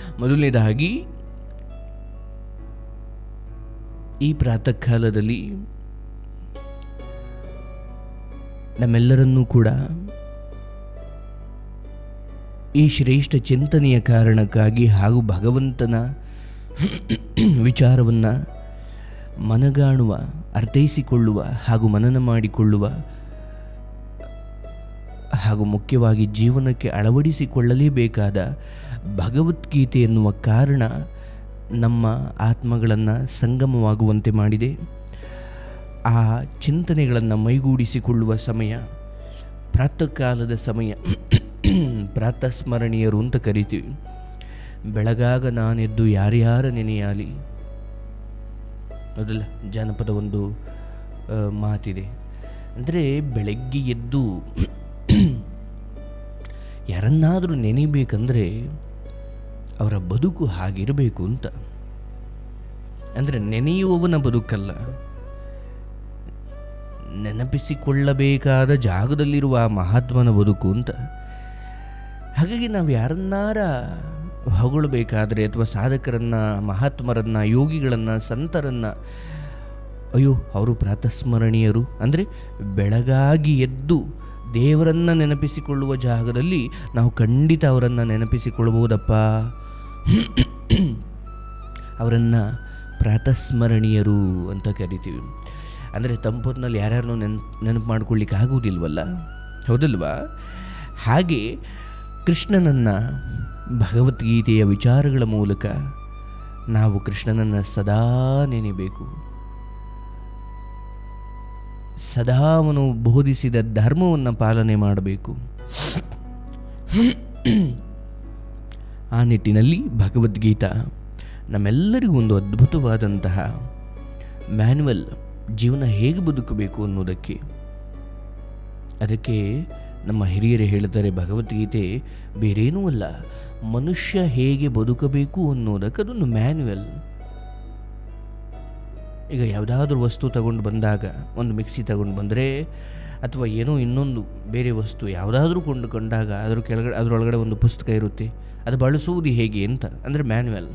ಮೊದಲನೇದಾಗಿ ಈ ಪ್ರಾತಃ ಕಾಲದಲ್ಲಿ ನಮ್ಮೆಲ್ಲರನ್ನೂ ಕೂಡ ಈ ಶ್ರೇಷ್ಠ ಚಿಂತನೆಯ ಕಾರಣಕ್ಕಾಗಿ ಹಾಗೂ ಭಗವಂತನ ವಿಚಾರವನ್ನು ಮನಗಾಣುವ, ಅರ್ಥೈಸಿಕೊಳ್ಳುವ ಹಾಗೂ ಮನನ ಮಾಡಿಕೊಳ್ಳುವ ಹಾಗೂ ಮುಖ್ಯವಾಗಿ ಜೀವನಕ್ಕೆ ಅಳವಡಿಸಿಕೊಳ್ಳಲೇಬೇಕಾದ ಭಗವದ್ಗೀತೆ ಎನ್ನುವ ಕಾರಣ ನಮ್ಮ ಆತ್ಮಗಳನ್ನು ಸಂಗಮವಾಗುವಂತೆ ಮಾಡಿದೆ. ಆ ಚಿಂತನೆಗಳನ್ನು ಮೈಗೂಡಿಸಿಕೊಳ್ಳುವ ಸಮಯ ಪ್ರಾತಃ ಕಾಲದ ಸಮಯ. ಪ್ರಾತಃ ಸ್ಮರಣೀಯರು ಅಂತ ಕರಿತೀವಿ. ಬೆಳಗಾಗ ನಾನೆದ್ದು ಯಾರ್ಯಾರ ನೆನೆಯಾಲಿ, ಹೌದಲ್ಲ, ಜಾನಪದ ಒಂದು ಮಾತಿದೆ. ಅಂದರೆ ಬೆಳಗ್ಗೆ ಎದ್ದು ಯಾರನ್ನಾದರೂ ನೆನೆಯಬೇಕಂದ್ರೆ ಅವರ ಬದುಕು ಹಾಗಿರಬೇಕು ಅಂತ. ಅಂದರೆ ನೆನೆಯುವವನ ಬದುಕಲ್ಲ, ನೆನಪಿಸಿಕೊಳ್ಳಬೇಕಾದ ಜಾಗದಲ್ಲಿರುವ ಆ ಮಹಾತ್ಮನ ಬದುಕು ಅಂತ. ಹಾಗಾಗಿ ನಾವು ಯಾರನ್ನಾರ ಹೊಗಳಬೇಕಾದ್ರೆ ಅಥವಾ ಸಾಧಕರನ್ನು, ಮಹಾತ್ಮರನ್ನು, ಯೋಗಿಗಳನ್ನು, ಸಂತರನ್ನು, ಅಯ್ಯೋ ಅವರು ಪ್ರಾತಸ್ಮರಣೀಯರು ಅಂದರೆ ಬೆಳಗಾಗಿ ಎದ್ದು ದೇವರನ್ನು ನೆನಪಿಸಿಕೊಳ್ಳುವ ಜಾಗದಲ್ಲಿ ನಾವು ಖಂಡಿತ ಅವರನ್ನು ನೆನಪಿಸಿಕೊಳ್ಳಬಹುದಪ್ಪ. ಅವರನ್ನು ಪ್ರಾತಸ್ಮರಣೀಯರು ಅಂತ ಕರಿತೀವಿ. ಅಂದರೆ ತಂಪೊತ್ತಿನಲ್ಲಿ ಯಾರ್ಯಾರನ್ನೂ ನೆನಪು ಮಾಡ್ಕೊಳ್ಳಿಕ್ಕೆ ಆಗುವುದಿಲ್ವಲ್ಲ, ಹೌದಲ್ವಾ? ಹಾಗೆ ಕೃಷ್ಣನನ್ನು ಭಗವದ್ಗೀತೆಯ ವಿಚಾರಗಳ ಮೂಲಕ ನಾವು ಕೃಷ್ಣನನ್ನು ಸದಾ ನೆನೆಯಬೇಕು. ಸದಾ ಅವನು ಬೋಧಿಸಿದ ಧರ್ಮವನ್ನು ಪಾಲನೆ ಮಾಡಬೇಕು. ಆ ನಿಟ್ಟಿನಲ್ಲಿ ಭಗವದ್ಗೀತಾ ನಮ್ಮೆಲ್ಲರಿಗೂ ಒಂದು ಅದ್ಭುತವಾದಂತಹ ಮ್ಯಾನ್ಯುವಲ್, ಜೀವನ ಹೇಗೆ ಬದುಕಬೇಕು ಅನ್ನೋದಕ್ಕೆ. ಅದಕ್ಕೆ ನಮ್ಮ ಹಿರಿಯರೇ ಹೇಳ್ತಾರೆ, ಭಗವದ್ಗೀತೆ ಬೇರೇನೂ ಅಲ್ಲ, ಮನುಷ್ಯ ಹೇಗೆ ಬದುಕಬೇಕು ಅನ್ನೋದಕ್ಕೆ ಅದೊಂದು ಮ್ಯಾನ್ಯುವಲ್. ಈಗ ಯಾವುದಾದ್ರೂ ವಸ್ತು ತಗೊಂಡು ಬಂದಾಗ, ಒಂದು ಮಿಕ್ಸಿ ತಗೊಂಡು ಬಂದರೆ ಅಥವಾ ಏನೋ ಇನ್ನೊಂದು ಬೇರೆ ವಸ್ತು ಯಾವುದಾದ್ರೂ ಕೊಂಡುಕೊಂಡಾಗ ಅದರೊಳಗಡೆ ಒಂದು ಪುಸ್ತಕ ಇರುತ್ತೆ, ಅದು ಬಳಸುವುದು ಹೇಗೆ ಅಂತ, ಅಂದರೆ ಮ್ಯಾನ್ಯುವಲ್.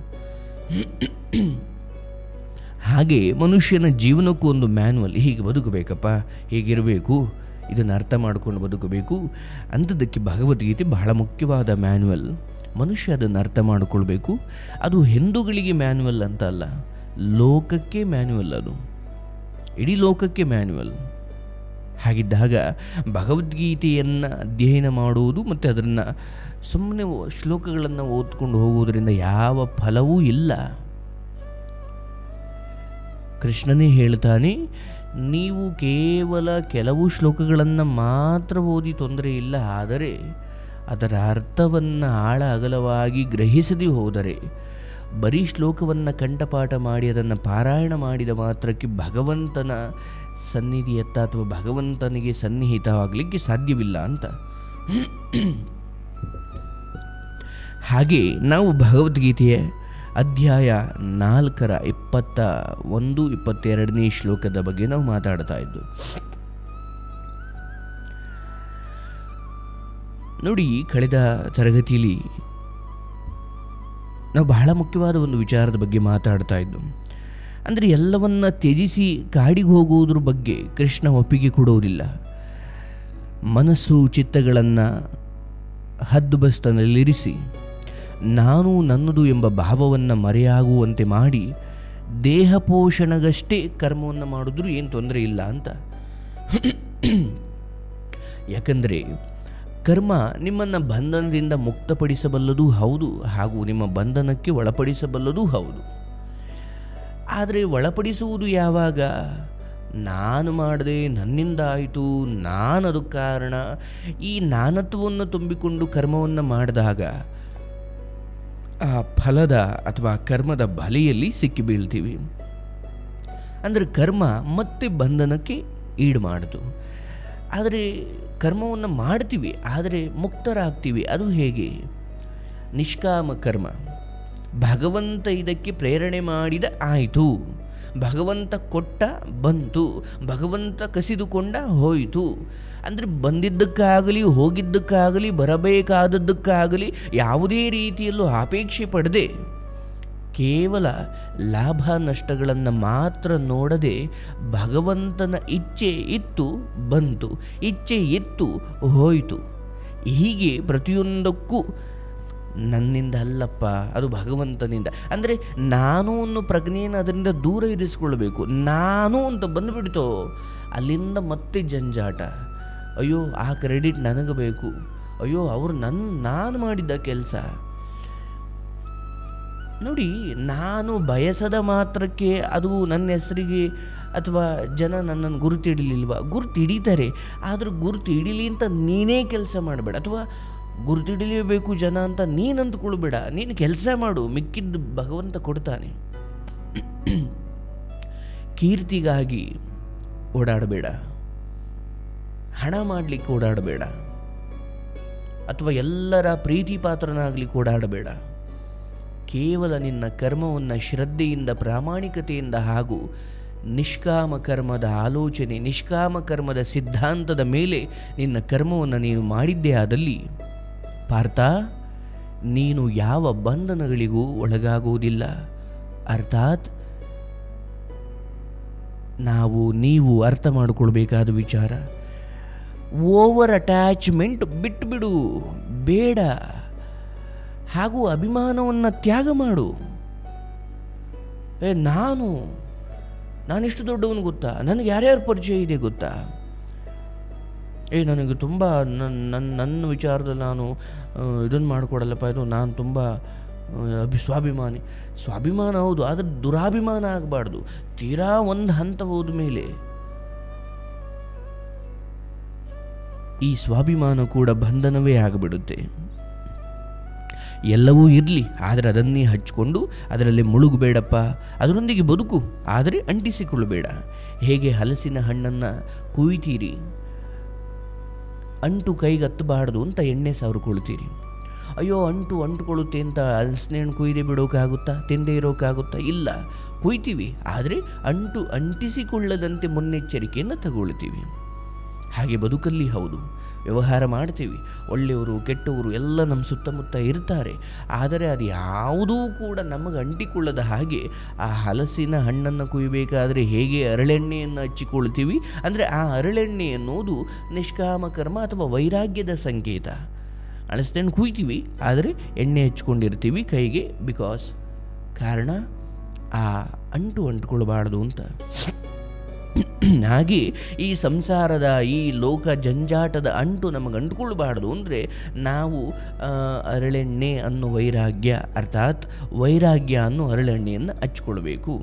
ಹಾಗೆ ಮನುಷ್ಯನ ಜೀವನಕ್ಕೂ ಒಂದು ಮ್ಯಾನ್ಯುವಲ್, ಹೀಗೆ ಬದುಕಬೇಕಪ್ಪ, ಹೀಗಿರಬೇಕು, ಇದನ್ನು ಅರ್ಥ ಮಾಡಿಕೊಂಡು ಬದುಕಬೇಕು ಅಂಥದ್ದಕ್ಕೆ ಭಗವದ್ಗೀತೆ ಬಹಳ ಮುಖ್ಯವಾದ ಮ್ಯಾನ್ಯುವಲ್. ಮನುಷ್ಯ ಅದನ್ನು ಅರ್ಥ ಮಾಡಿಕೊಳ್ಬೇಕು. ಅದು ಹಿಂದೂಗಳಿಗೆ ಮ್ಯಾನ್ಯುವಲ್ ಅಂತ ಅಲ್ಲ, ಲೋಕಕ್ಕೆ ಮ್ಯಾನ್ಯುವಲ್, ಅದು ಇಡೀ ಲೋಕಕ್ಕೆ ಮ್ಯಾನ್ಯುವಲ್. ಹಾಗಿದ್ದಾಗ ಭಗವದ್ಗೀತೆಯನ್ನು ಅಧ್ಯಯನ ಮಾಡುವುದು ಮತ್ತು ಅದನ್ನು ಸುಮ್ಮನೆ ಶ್ಲೋಕಗಳನ್ನು ಓದ್ಕೊಂಡು ಹೋಗುವುದರಿಂದ ಯಾವ ಫಲವೂ ಇಲ್ಲ. ಕೃಷ್ಣನೇ ಹೇಳ್ತಾನೆ, ನೀವು ಕೇವಲ ಕೆಲವು ಶ್ಲೋಕಗಳನ್ನು ಮಾತ್ರ ಓದಿ ತೊಂದರೆ ಇಲ್ಲ, ಆದರೆ ಅದರ ಅರ್ಥವನ್ನು ಆಳ ಅಗಲವಾಗಿ ಗ್ರಹಿಸದೇ ಹೋದರೆ, ಬರೀ ಶ್ಲೋಕವನ್ನು ಕಂಠಪಾಠ ಮಾಡಿ ಅದನ್ನು ಪಾರಾಯಣ ಮಾಡಿದ ಮಾತ್ರಕ್ಕೆ ಭಗವಂತನ ಸನ್ನಿಧಿಯತ್ತ ಅಥವಾ ಭಗವಂತನಿಗೆ ಸನ್ನಿಹಿತವಾಗಲಿಕ್ಕೆ ಸಾಧ್ಯವಿಲ್ಲ ಅಂತ. ಹಾಗೆ ನಾವು ಭಗವದ್ಗೀತೆಯ ಅಧ್ಯಾಯ 4ರ 21, 22ನೇ ಶ್ಲೋಕದ ಬಗ್ಗೆ ನಾವು ಮಾತಾಡ್ತಾ ಇದ್ದು. ನೋಡಿ, ಕಳೆದ ತರಗತಿಯಲ್ಲಿ ನಾವು ಬಹಳ ಮುಖ್ಯವಾದ ಒಂದು ವಿಚಾರದ ಬಗ್ಗೆ ಮಾತಾಡ್ತಾ ಇದ್ದು. ಅಂದರೆ ಎಲ್ಲವನ್ನ ತ್ಯಜಿಸಿ ಕಾಡಿಗೆ ಹೋಗುವುದ್ರ ಬಗ್ಗೆ ಕೃಷ್ಣ ಒಪ್ಪಿಗೆ ಕೊಡುವುದಿಲ್ಲ. ಮನಸ್ಸು ಚಿತ್ತಗಳನ್ನು ಹದ್ದುಬಸ್ತನಲ್ಲಿರಿಸಿ ನಾನು ನನ್ನದು ಎಂಬ ಭಾವವನ್ನು ಮರೆಯಾಗುವಂತೆ ಮಾಡಿ ದೇಹ ಪೋಷಣಗಷ್ಟೇ ಕರ್ಮವನ್ನು ಮಾಡಿದ್ರೂ ಏನು ತೊಂದರೆ ಇಲ್ಲ ಅಂತ. ಯಾಕಂದರೆ ಕರ್ಮ ನಿಮ್ಮನ್ನು ಬಂಧನದಿಂದ ಮುಕ್ತಪಡಿಸಬಲ್ಲದೂ ಹೌದು, ಹಾಗೂ ನಿಮ್ಮ ಬಂಧನಕ್ಕೆ ಒಳಪಡಿಸಬಲ್ಲದೂ ಹೌದು. ಆದರೆ ಒಳಪಡಿಸುವುದು ಯಾವಾಗ? ನಾನು ಮಾಡಿದೆ, ನನ್ನಿಂದ ಆಯಿತು, ನಾನದು ಕಾರಣ, ಈ ನಾನತ್ವವನ್ನು ತುಂಬಿಕೊಂಡು ಕರ್ಮವನ್ನು ಮಾಡಿದಾಗ ಆ ಫಲದ ಅಥವಾ ಕರ್ಮದ ಬಲೆಯಲ್ಲಿ ಸಿಕ್ಕಿ ಬೀಳ್ತೀವಿ. ಅಂದರೆ ಕರ್ಮ ಮತ್ತೆ ಬಂಧನಕ್ಕೆ ಈಡು ಮಾಡಿತು. ಆದರೆ ಕರ್ಮವನ್ನು ಮಾಡ್ತೀವಿ, ಆದರೆ ಮುಕ್ತರಾಗ್ತೀವಿ. ಅದು ಹೇಗೆ? ನಿಷ್ಕಾಮ ಕರ್ಮ, ಭಗವಂತ ಇದಕ್ಕೆ ಪ್ರೇರಣೆ ಮಾಡಿದ ಆಯಿತು, ಭಗವಂತ ಕೊಟ್ಟ ಬಂತು, ಭಗವಂತ ಕಸಿದುಕೊಂಡ ಹೋಯಿತು. ಅಂದರೆ ಬಂದಿದ್ದಕ್ಕಾಗಲಿ ಹೋಗಿದ್ದಕ್ಕಾಗಲಿ ಬರಬೇಕಾದದ್ದಕ್ಕಾಗಲಿ ಯಾವುದೇ ರೀತಿಯಲ್ಲೂ ಅಪೇಕ್ಷೆ ಪಡದೆ ಕೇವಲ ಲಾಭ ನಷ್ಟಗಳನ್ನು ಮಾತ್ರ ನೋಡದೆ ಭಗವಂತನ ಇಚ್ಛೆ ಇತ್ತು ಬಂತು, ಇಚ್ಛೆ ಇತ್ತು ಹೋಯಿತು. ಹೀಗೆ ಪ್ರತಿಯೊಂದಕ್ಕೂ ನನ್ನಿಂದ ಅಲ್ಲಪ್ಪ, ಅದು ಭಗವಂತನಿಂದ. ಅಂದರೆ ನಾನು ಅನ್ನೋ ಪ್ರಜ್ಞೆಯನ್ನು ಅದರಿಂದ ದೂರ ಇರಿಸಿಕೊಳ್ಬೇಕು. ನಾನು ಅಂತ ಬಂದುಬಿಡ್ತೋ ಅಲ್ಲಿಂದ ಮತ್ತೆ ಜಂಜಾಟ. ಅಯ್ಯೋ ಆ ಕ್ರೆಡಿಟ್ ನನಗೆ ಬೇಕು, ಅಯ್ಯೋ ಅವರು ನಾನು ಮಾಡಿದ್ದ ಕೆಲಸ. ನೋಡಿ, ನಾನು ಬಯಸದ ಮಾತ್ರಕ್ಕೆ ಅದು ನನ್ನ ಹೆಸರಿಗೆ ಅಥವಾ ಜನ ನನ್ನನ್ನು ಗುರುತಿಡಲಿಲ್ವ? ಗುರುತಿಡಿತಾರೆ, ಆದರೆ ಗುರುತಿಡಲಿ ಅಂತ ನೀನೇ ಕೆಲಸ ಮಾಡಬೇಡ, ಅಥವಾ ಗುರುತಿಡಲೇಬೇಕು ಜನ ಅಂತ ನೀನು ಅಂದ್ಕೊಳ್ಬೇಡ. ನೀನು ಕೆಲಸ ಮಾಡು, ಮಿಕ್ಕಿದ್ದು ಭಗವಂತ ಕೊಡ್ತಾನೆ. ಕೀರ್ತಿಗಾಗಿ ಓಡಾಡಬೇಡ, ಹಣ ಮಾಡಲಿಕ್ಕೆ ಓಡಾಡಬೇಡ, ಅಥವಾ ಎಲ್ಲರ ಪ್ರೀತಿ ಪಾತ್ರನಾಗಲಿಕ್ಕೆ ಓಡಾಡಬೇಡ. ಕೇವಲ ನಿನ್ನ ಕರ್ಮವನ್ನು ಶ್ರದ್ಧೆಯಿಂದ, ಪ್ರಾಮಾಣಿಕತೆಯಿಂದ ಹಾಗೂ ನಿಷ್ಕಾಮ ಕರ್ಮದ ಆಲೋಚನೆ, ನಿಷ್ಕಾಮ ಕರ್ಮದ ಸಿದ್ಧಾಂತದ ಮೇಲೆ ನಿನ್ನ ಕರ್ಮವನ್ನು ನೀನು ಮಾಡಿದ್ದೇ ಆದಲ್ಲಿ ಪಾರ್ಥ, ನೀನು ಯಾವ ಬಂಧನಗಳಿಗೂ ಒಳಗಾಗುವುದಿಲ್ಲ. ಅರ್ಥಾತ್ ನೀವು ಅರ್ಥ ಮಾಡಿಕೊಳ್ಬೇಕಾದ ವಿಚಾರ, ಓವರ್ ಅಟ್ಯಾಚ್ಮೆಂಟ್ ಬಿಟ್ಟುಬಿಡು, ಬೇಡ. ಹಾಗೂ ಅಭಿಮಾನವನ್ನು ತ್ಯಾಗ ಮಾಡು. ನಾನೆಷ್ಟು ದೊಡ್ಡವನು ಗೊತ್ತಾ, ನನಗೆ ಯಾರ್ಯಾರು ಪರಿಚಯ ಇದೆ ಗೊತ್ತಾ, ನನಗೆ ತುಂಬ ನನ್ನ ವಿಚಾರದಲ್ಲಿ ನಾನು ಇದನ್ನು ಮಾಡಿಕೊಡಲ್ಲಪ್ಪ, ಇದು ನಾನು ತುಂಬ ಸ್ವಾಭಿಮಾನ ಹೌದು, ಆದರೆ ದುರಾಭಿಮಾನ ಆಗಬಾರ್ದು. ತೀರಾ ಒಂದು ಹಂತ ಹೋದ ಮೇಲೆ ಈ ಸ್ವಾಭಿಮಾನ ಕೂಡ ಬಂಧನವೇ ಆಗಿಬಿಡುತ್ತೆ. ಎಲ್ಲವೂ ಇರಲಿ, ಆದರೆ ಅದನ್ನೇ ಹಚ್ಕೊಂಡು ಅದರಲ್ಲಿ ಮುಳುಗಬೇಡಪ್ಪ. ಅದರೊಂದಿಗೆ ಬದುಕು, ಆದರೆ ಅಂಟಿಸಿಕೊಳ್ಳಬೇಡ. ಹೇಗೆ ಹಲಸಿನ ಹಣ್ಣನ್ನು ಕುಯ್ತೀರಿ, ಅಂಟು ಕೈಗೆ ಹತ್ತಬಾರ್ದು ಅಂತ ಎಣ್ಣೆ ಸಾವಿರ್ಕೊಳ್ತೀರಿ. ಅಯ್ಯೋ ಅಂಟುಕೊಳ್ಳುತ್ತೆ ಅಂತ ಹಲಸಿನ ಹಣ್ಣು ಕುಯ್ದೆ ಬಿಡೋಕ್ಕಾಗುತ್ತಾ? ತಿಂದೇ ಇರೋಕ್ಕಾಗುತ್ತಾ? ಇಲ್ಲ, ಕುಯ್ತೀವಿ, ಆದರೆ ಅಂಟಿಸಿಕೊಳ್ಳದಂತೆ ಮುನ್ನೆಚ್ಚರಿಕೆಯನ್ನು ತಗೊಳ್ತೀವಿ. ಹಾಗೆ ಬದುಕಲ್ಲಿ ಹೌದು, ವ್ಯವಹಾರ ಮಾಡ್ತೀವಿ, ಒಳ್ಳೆಯವರು ಕೆಟ್ಟವರು ಎಲ್ಲ ನಮ್ಮ ಸುತ್ತಮುತ್ತ ಇರ್ತಾರೆ, ಆದರೆ ಅದು ಯಾವುದೂ ಕೂಡ ನಮಗೆ ಅಂಟಿಕೊಳ್ಳದ ಹಾಗೆ ಆ ಹಲಸಿನ ಹಣ್ಣನ್ನು ಕುಯ್ಯಬೇಕಾದರೆ ಹೇಗೆ ಹರಳೆಣ್ಣೆಯನ್ನು ಹಚ್ಚಿಕೊಳ್ತೀವಿ, ಅಂದರೆ ಆ ಹರಳೆಣ್ಣೆ ಎನ್ನುವುದು ನಿಷ್ಕಾಮ ಕರ್ಮ ಅಥವಾ ವೈರಾಗ್ಯದ ಸಂಕೇತ. ಹಲಸಿನ ಹಣ್ಣು ಕುಯ್ತೀವಿ, ಆದರೆ ಎಣ್ಣೆ ಹಚ್ಕೊಂಡಿರ್ತೀವಿ ಕೈಗೆ, ಬಿಕಾಸ್ ಕಾರಣ ಆ ಅಂಟುಕೊಳ್ಳಬಾರ್ದು ಅಂತ. ಹಾಗೆ ಈ ಸಂಸಾರದ ಈ ಲೋಕ ಜಂಜಾಟದ ಅಂಟು ನಮಗೆ ಅಂಟುಕೊಳ್ಳಬಾರ್ದು ಅಂದರೆ ನಾವು ಹರಳೆಣ್ಣೆ ಅನ್ನೋ ವೈರಾಗ್ಯ, ಅರ್ಥಾತ್ ವೈರಾಗ್ಯ ಅನ್ನೋ ಹರಳೆಣ್ಣೆಯನ್ನು ಹಚ್ಕೊಳ್ಬೇಕು.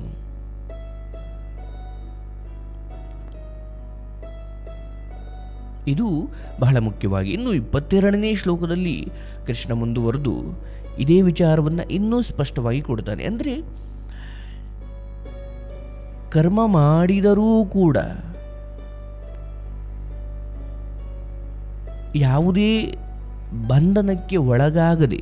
ಇದು ಬಹಳ ಮುಖ್ಯವಾಗಿ. ಇನ್ನು 22ನೇ ಶ್ಲೋಕದಲ್ಲಿ ಕೃಷ್ಣ ಮುಂದುವರೆದು ಇದೇ ವಿಚಾರವನ್ನು ಇನ್ನೂ ಸ್ಪಷ್ಟವಾಗಿ ಕೊಡ್ತಾನೆ. ಅಂದರೆ ಕರ್ಮ ಮಾಡಿದರೂ ಕೂಡ ಯಾವುದೇ ಬಂಧನಕ್ಕೆ ಒಳಗಾಗದೆ,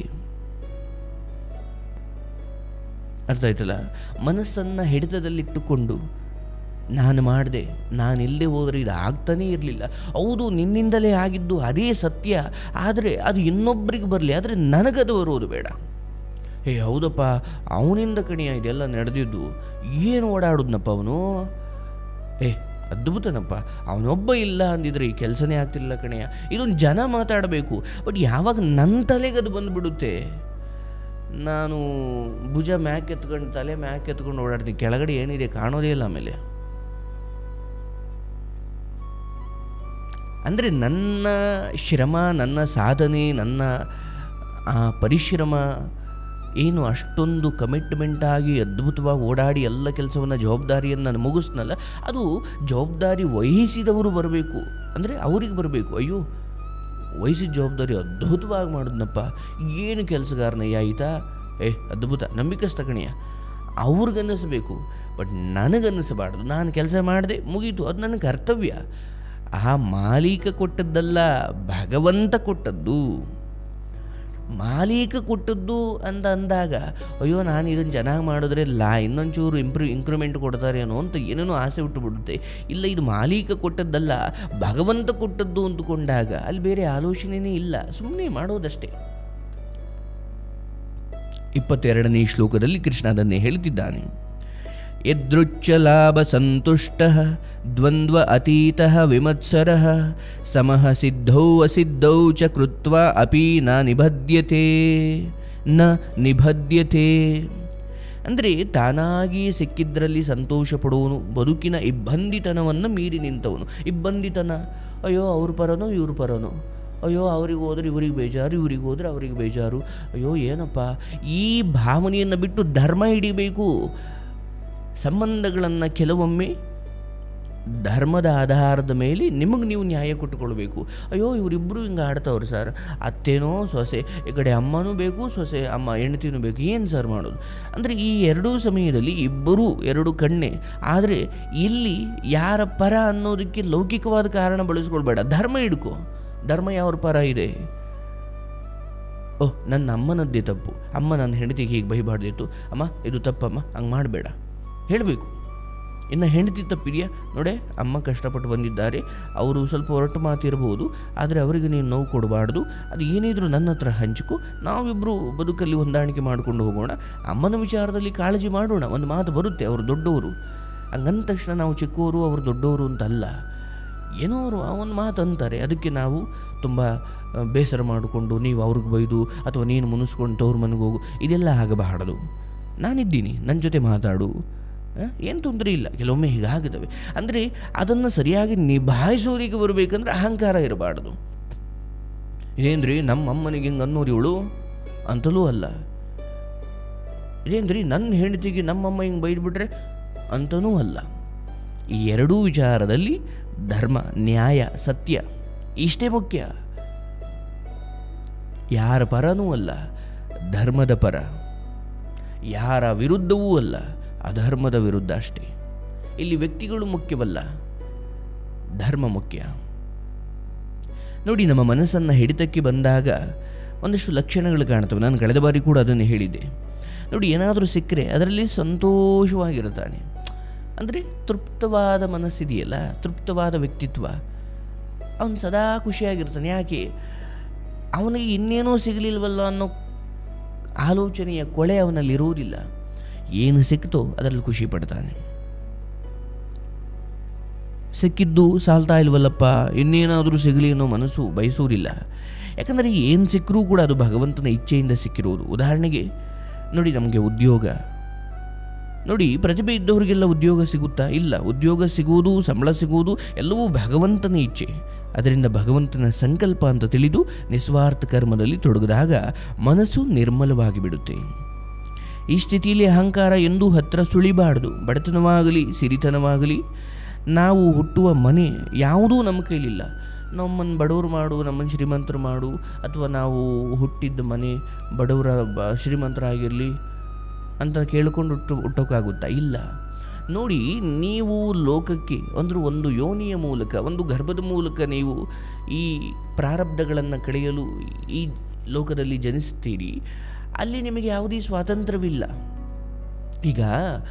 ಅರ್ಥ ಆಯ್ತಲ್ಲ, ಮನಸ್ಸನ್ನು ಹಿಡಿತದಲ್ಲಿಟ್ಟುಕೊಂಡು ನಾನು ಮಾಡಿದೆ, ನಾನಿಲ್ಲದೆ ಹೋದರೆ ಇದು ಆಗ್ತಾನೇ ಇರಲಿಲ್ಲ, ಹೌದು ನಿನ್ನಿಂದಲೇ ಆಗಿದ್ದು ಅದೇ ಸತ್ಯ, ಆದರೆ ಅದು ಇನ್ನೊಬ್ಬರಿಗೆ ಬರಲಿ, ಆದರೆ ನನಗದು ಬರೋದು ಬೇಡ. ಹೌದಪ್ಪ ಅವನಿಂದ ಕಣಿಯ ಇದೆಲ್ಲ ನಡೆದಿದ್ದು, ಏನು ಓಡಾಡೋದ್ನಪ್ಪ ಅವನು, ಅದ್ಭುತನಪ್ಪ, ಅವನೊಬ್ಬ ಇಲ್ಲ ಅಂದಿದ್ರೆ ಈ ಕೆಲಸನೇ ಆಗ್ತಿಲ್ಲ ಕಣೆಯ, ಇದೊಂದು ಜನ ಮಾತಾಡಬೇಕು. ಬಟ್ ಯಾವಾಗ ನನ್ನ ತಲೆಗೆ ಅದು ಬಂದುಬಿಡುತ್ತೆ, ನಾನು ಭುಜ ಮ್ಯಾಕ್ ಎತ್ಕೊಂಡು ತಲೆ ಮ್ಯಾಕ್ ಎತ್ಕೊಂಡು ಓಡಾಡ್ತೀನಿ, ಕೆಳಗಡೆ ಏನಿದೆ ಕಾಣೋದೇ ಇಲ್ಲ. ಆಮೇಲೆ ಅಂದರೆ ನನ್ನ ಶ್ರಮ, ನನ್ನ ಸಾಧನೆ, ನನ್ನ ಪರಿಶ್ರಮ ಏನು ಅಷ್ಟೊಂದು ಕಮಿಟ್ಮೆಂಟಾಗಿ ಅದ್ಭುತವಾಗಿ ಓಡಾಡಿ ಎಲ್ಲ ಕೆಲಸವನ್ನು ಜವಾಬ್ದಾರಿಯನ್ನು ನಾನು ಮುಗಿಸ್ನಲ್ಲ, ಅದು ಜವಾಬ್ದಾರಿ ವಹಿಸಿದವರು ಬರಬೇಕು, ಅಂದರೆ ಅವ್ರಿಗೆ ಬರಬೇಕು. ಅಯ್ಯೋ ವಹಿಸಿದ ಜವಾಬ್ದಾರಿ ಅದ್ಭುತವಾಗಿ ಮಾಡಿದ್ನಪ್ಪ, ಏನು ಕೆಲಸಗಾರನಯ್ಯ ಆಯಿತಾ, ಅದ್ಭುತ, ನಂಬಿಕಸ್ತ ಕಣೆಯ, ಅವ್ರಿಗನ್ನಿಸ್ಬೇಕು. ಬಟ್ ನನಗನ್ನಿಸಬಾರ್ದು, ನಾನು ಕೆಲಸ ಮಾಡಿದೆ ಮುಗೀತು, ಅದು ನನ್ನ ಕರ್ತವ್ಯ. ಆ ಮಾಲೀಕ ಕೊಟ್ಟದ್ದಲ್ಲ, ಭಗವಂತ ಕೊಟ್ಟದ್ದು. ಮಾಲೀಕ ಕೊಟ್ಟದ್ದು ಅಂತ ಅಂದಾಗ ಅಯ್ಯೋ ನಾನು ಇದನ್ನು ಚೆನ್ನಾಗಿ ಮಾಡಿದ್ರೆ ಇನ್ನೊಂಚೂರು ಇಂಕ್ರಿಮೆಂಟ್ ಕೊಡ್ತಾರೆ ಅನ್ನೋ ಅಂತ ಏನೇನೋ ಆಸೆ ಹುಟ್ಟುಬಿಡುತ್ತೆ. ಇಲ್ಲ, ಇದು ಮಾಲೀಕ ಕೊಟ್ಟದ್ದಲ್ಲ, ಭಗವಂತ ಕೊಟ್ಟದ್ದು ಅಂದುಕೊಂಡಾಗ ಅಲ್ಲಿ ಬೇರೆ ಆಲೋಚನೆಯೇ ಇಲ್ಲ, ಸುಮ್ಮನೆ ಮಾಡೋದಷ್ಟೇ. 22ನೇ ಶ್ಲೋಕದಲ್ಲಿ ಕೃಷ್ಣ ಅದನ್ನೇ ಹೇಳ್ತಿದ್ದಾನೆ. ಯದೃಚ್ಛಲಾಭ ಸಂತುಷ್ಟಃ ದ್ವಂದ್ವ ಅತೀತಃ ವಿಮತ್ಸರಃ ಸಮಃ ಸಿದ್ಧೌ ಅಸಿದ್ಧೌ ಚ ಕೃತ್ವಾ ಅಪಿ ನ ನಿಬಧ್ಯತೆ. ಅಂದರೆ ತಾನಾಗಿ ಸಿಕ್ಕಿದ್ರಲ್ಲಿ ಸಂತೋಷ ಪಡುವನು, ಬದುಕಿನ ಇಬ್ಬಂದಿತನವನ್ನು ಮೀರಿ ನಿಂತವನು. ಇಬ್ಬಂದಿತನ, ಅಯ್ಯೋ ಅವ್ರ ಪರನೋ ಇವ್ರ ಪರನೋ, ಅಯ್ಯೋ ಅವ್ರಿಗೆ ಹೋದ್ರೆ ಇವ್ರಿಗೆ ಬೇಜಾರು, ಇವ್ರಿಗೆ ಹೋದ್ರೆ ಅವ್ರಿಗೆ ಬೇಜಾರು, ಅಯ್ಯೋ ಏನಪ್ಪ, ಈ ಭಾವನೆಯನ್ನು ಬಿಟ್ಟು ಧರ್ಮ ಹಿಡಿಬೇಕು. ಸಂಬಂಧಗಳನ್ನು ಕೆಲವೊಮ್ಮೆ ಧರ್ಮದ ಆಧಾರದ ಮೇಲೆ ನಿಮಗೆ ನೀವು ನ್ಯಾಯ ಕೊಟ್ಟುಕೊಳ್ಬೇಕು. ಅಯ್ಯೋ ಇವರಿಬ್ಬರು ಹಿಂಗೆ ಆಡ್ತಾವ್ರು ಸರ್, ಅತ್ತೇನೋ ಸೊಸೆ, ಈ ಕಡೆ ಅಮ್ಮನೂ ಬೇಕು, ಸೊಸೆ ಅಮ್ಮ ಹೆಂಡತಿನೂ ಬೇಕು, ಏನು ಸರ್ ಮಾಡೋದು? ಅಂದರೆ ಈ ಎರಡೂ ಸಮಯದಲ್ಲಿ ಇಬ್ಬರೂ ಎರಡು ಕಣ್ಣೆ. ಆದರೆ ಇಲ್ಲಿ ಯಾರ ಪರ ಅನ್ನೋದಕ್ಕೆ ಲೌಕಿಕವಾದ ಕಾರಣ ಬಳಸ್ಕೊಳ್ಬೇಡ, ಧರ್ಮ ಹಿಡ್ಕೊ. ಧರ್ಮ ಯಾವ್ರ ಪರ ಇದೆ? ಓಹ್, ನನ್ನ ಅಮ್ಮನದ್ದೇ ತಪ್ಪು, ಅಮ್ಮ ನನ್ನ ಹೆಂಡತಿಗೆ ಹೀಗೆ ಬೈಬಾರ್ದಿತ್ತು, ಅಮ್ಮ ಇದು ತಪ್ಪಮ್ಮ, ಹಂಗೆ ಮಾಡಬೇಡ ಹೇಳಬೇಕು. ಇನ್ನು ಹೆಂಡತಿ ತಪ್ಪಿದೆಯಾ ನೋಡೆ, ಅಮ್ಮ ಕಷ್ಟಪಟ್ಟು ಬಂದಿದ್ದಾರೆ, ಅವರು ಸ್ವಲ್ಪ ಹೊರಟು ಮಾತಿರ್ಬೋದು, ಆದರೆ ಅವರಿಗೆ ನೀನು ನೋವು ಕೊಡಬಾರ್ದು, ಅದು ಏನಿದ್ರು ನನ್ನ ಹತ್ರ ಹಂಚಿಕೊ, ನಾವಿಬ್ಬರು ಬದುಕಲ್ಲಿ ಹೊಂದಾಣಿಕೆ ಮಾಡಿಕೊಂಡು ಹೋಗೋಣ, ಅಮ್ಮನ ವಿಚಾರದಲ್ಲಿ ಕಾಳಜಿ ಮಾಡೋಣ. ಒಂದು ಮಾತು ಬರುತ್ತೆ, ಅವರು ದೊಡ್ಡವರು, ಹಂಗಂದ ತಕ್ಷಣ ನಾವು ಚಿಕ್ಕವರು ಅವರು ದೊಡ್ಡವರು ಅಂತಲ್ಲ, ಏನೋ ಅವರು ಒಂದು ಮಾತು ಅಂತಾರೆ, ಅದಕ್ಕೆ ನಾವು ತುಂಬ ಬೇಸರ ಮಾಡಿಕೊಂಡು ನೀವು ಅವ್ರಿಗೆ ಬೈದು ಅಥವಾ ನೀನು ಮುನಿಸ್ಕೊಂಡು ತವ್ರ ಮನೆಗೆ ಹೋಗು, ಇದೆಲ್ಲ ಆಗಬಾರದು. ನಾನಿದ್ದೀನಿ, ನನ್ನ ಜೊತೆ ಮಾತಾಡು, ಏನು ತೊಂದರೆ ಇಲ್ಲ. ಕೆಲವೊಮ್ಮೆ ಹೀಗಾಗುತ್ತವೆ. ಅಂದರೆ ಅದನ್ನು ಸರಿಯಾಗಿ ನಿಭಾಯಿಸೋರಿಗೆ ಬರಬೇಕಂದ್ರೆ ಅಹಂಕಾರ ಇರಬಾರ್ದು. ಇದೇನ್ರಿ ನಮ್ಮ ಅಮ್ಮನಿಗೆ ಹಿಂಗೆ ಅನ್ನೋರು ಇವಳು ಅಂತಲೂ ಅಲ್ಲ, ಇದೇನ್ರಿ ನನ್ನ ಹೆಂಡತಿಗೆ ನಮ್ಮಮ್ಮ ಹಿಂಗೆ ಬೈದ್ಬಿಟ್ರೆ ಅಂತನೂ ಅಲ್ಲ. ಈ ಎರಡೂ ವಿಚಾರದಲ್ಲಿ ಧರ್ಮ, ನ್ಯಾಯ, ಸತ್ಯ ಇಷ್ಟೇ ಮುಖ್ಯ. ಯಾರ ಪರನೂ ಅಲ್ಲ, ಧರ್ಮದ ಪರ, ಯಾರ ವಿರುದ್ಧವೂ ಅಲ್ಲ, ಅಧರ್ಮದ ವಿರುದ್ಧ ಅಷ್ಟೇ. ಇಲ್ಲಿ ವ್ಯಕ್ತಿಗಳು ಮುಖ್ಯವಲ್ಲ, ಧರ್ಮ ಮುಖ್ಯ. ನೋಡಿ, ನಮ್ಮ ಮನಸ್ಸನ್ನು ಹಿಡಿತಕ್ಕೆ ಬಂದಾಗ ಒಂದಷ್ಟು ಲಕ್ಷಣಗಳು ಕಾಣ್ತವೆ. ನಾನು ಕಳೆದ ಬಾರಿ ಕೂಡ ಅದನ್ನು ಹೇಳಿದ್ದೆ. ನೋಡಿ, ಏನಾದರೂ ಸಿಕ್ಕರೆ ಅದರಲ್ಲಿ ಸಂತೋಷವಾಗಿರ್ತಾನೆ. ಅಂದರೆ ತೃಪ್ತವಾದ ಮನಸ್ಸಿದೆಯಲ್ಲ, ತೃಪ್ತವಾದ ವ್ಯಕ್ತಿತ್ವ, ಅವನು ಸದಾ ಖುಷಿಯಾಗಿರ್ತಾನೆ. ಯಾಕೆ? ಅವನಿಗೆ ಇನ್ನೇನೋ ಸಿಗಲಿಲ್ವಲ್ಲ ಅನ್ನೋ ಆಲೋಚನೆಯ ಕೊಳೆ ಅವನಲ್ಲಿ ಇರುವುದಿಲ್ಲ. ಏನು ಸಿಕ್ತೋ ಅದರಲ್ಲಿ ಖುಷಿ ಪಡ್ತಾನೆ. ಸಿಕ್ಕಿದ್ದು ಸಾಲ್ತಾ ಇಲ್ವಲ್ಲಪ್ಪ, ಇನ್ನೇನಾದರೂ ಸಿಗಲಿ ಅನ್ನೋ ಮನಸ್ಸು ಬಯಸುವುದಿಲ್ಲ. ಯಾಕಂದರೆ ಏನು ಸಿಕ್ಕರೂ ಕೂಡ ಅದು ಭಗವಂತನ ಇಚ್ಛೆಯಿಂದ ಸಿಕ್ಕಿರುವುದು. ಉದಾಹರಣೆಗೆ ನೋಡಿ, ನಮಗೆ ಉದ್ಯೋಗ ನೋಡಿ, ಪ್ರತಿಭೆ ಇದ್ದವರಿಗೆಲ್ಲ ಉದ್ಯೋಗ ಸಿಗುತ್ತಾ? ಇಲ್ಲ. ಉದ್ಯೋಗ ಸಿಗುವುದು, ಸಂಬಳ ಸಿಗುವುದು ಎಲ್ಲವೂ ಭಗವಂತನ ಇಚ್ಛೆ. ಅದರಿಂದ ಭಗವಂತನ ಸಂಕಲ್ಪ ಅಂತ ತಿಳಿದು ನಿಸ್ವಾರ್ಥ ಕರ್ಮದಲ್ಲಿ ತೊಡಗಿದಾಗ ಮನಸ್ಸು ನಿರ್ಮಲವಾಗಿ ಬಿಡುತ್ತೆ. ಈ ಸ್ಥಿತಿಯಲ್ಲಿ ಅಹಂಕಾರ ಎಂದೂ ಹತ್ತಿರ ಸುಳಿಬಾರ್ದು. ಬಡತನವಾಗಲಿ ಸಿರಿತನವಾಗಲಿ, ನಾವು ಹುಟ್ಟುವ ಮನೆ ಯಾವುದೂ ನಮ್ಮ ಕೈಲಿಲ್ಲ. ನಮ್ಮನ್ನು ಬಡವರು ಮಾಡು, ನಮ್ಮನ್ನು ಶ್ರೀಮಂತರು ಮಾಡು, ಅಥವಾ ನಾವು ಹುಟ್ಟಿದ್ದ ಮನೆ ಬಡವರ ಶ್ರೀಮಂತರಾಗಿರಲಿ ಅಂತ ಕೇಳಿಕೊಂಡು ಹುಟ್ಟೋಕ್ಕಾಗುತ್ತಾ? ಇಲ್ಲ. ನೋಡಿ, ನೀವು ಲೋಕಕ್ಕೆ ಅಂದರೆ ಒಂದು ಯೋನಿಯ ಮೂಲಕ, ಒಂದು ಗರ್ಭದ ಮೂಲಕ ನೀವು ಈ ಪ್ರಾರಬ್ಧಗಳನ್ನು ಕಳೆಯಲು ಈ ಲೋಕದಲ್ಲಿ ಜನಿಸ್ತೀರಿ. ಅಲ್ಲಿ ನಿಮಗೆ ಯಾವುದೇ ಸ್ವಾತಂತ್ರ್ಯವಿಲ್ಲ. ಈಗ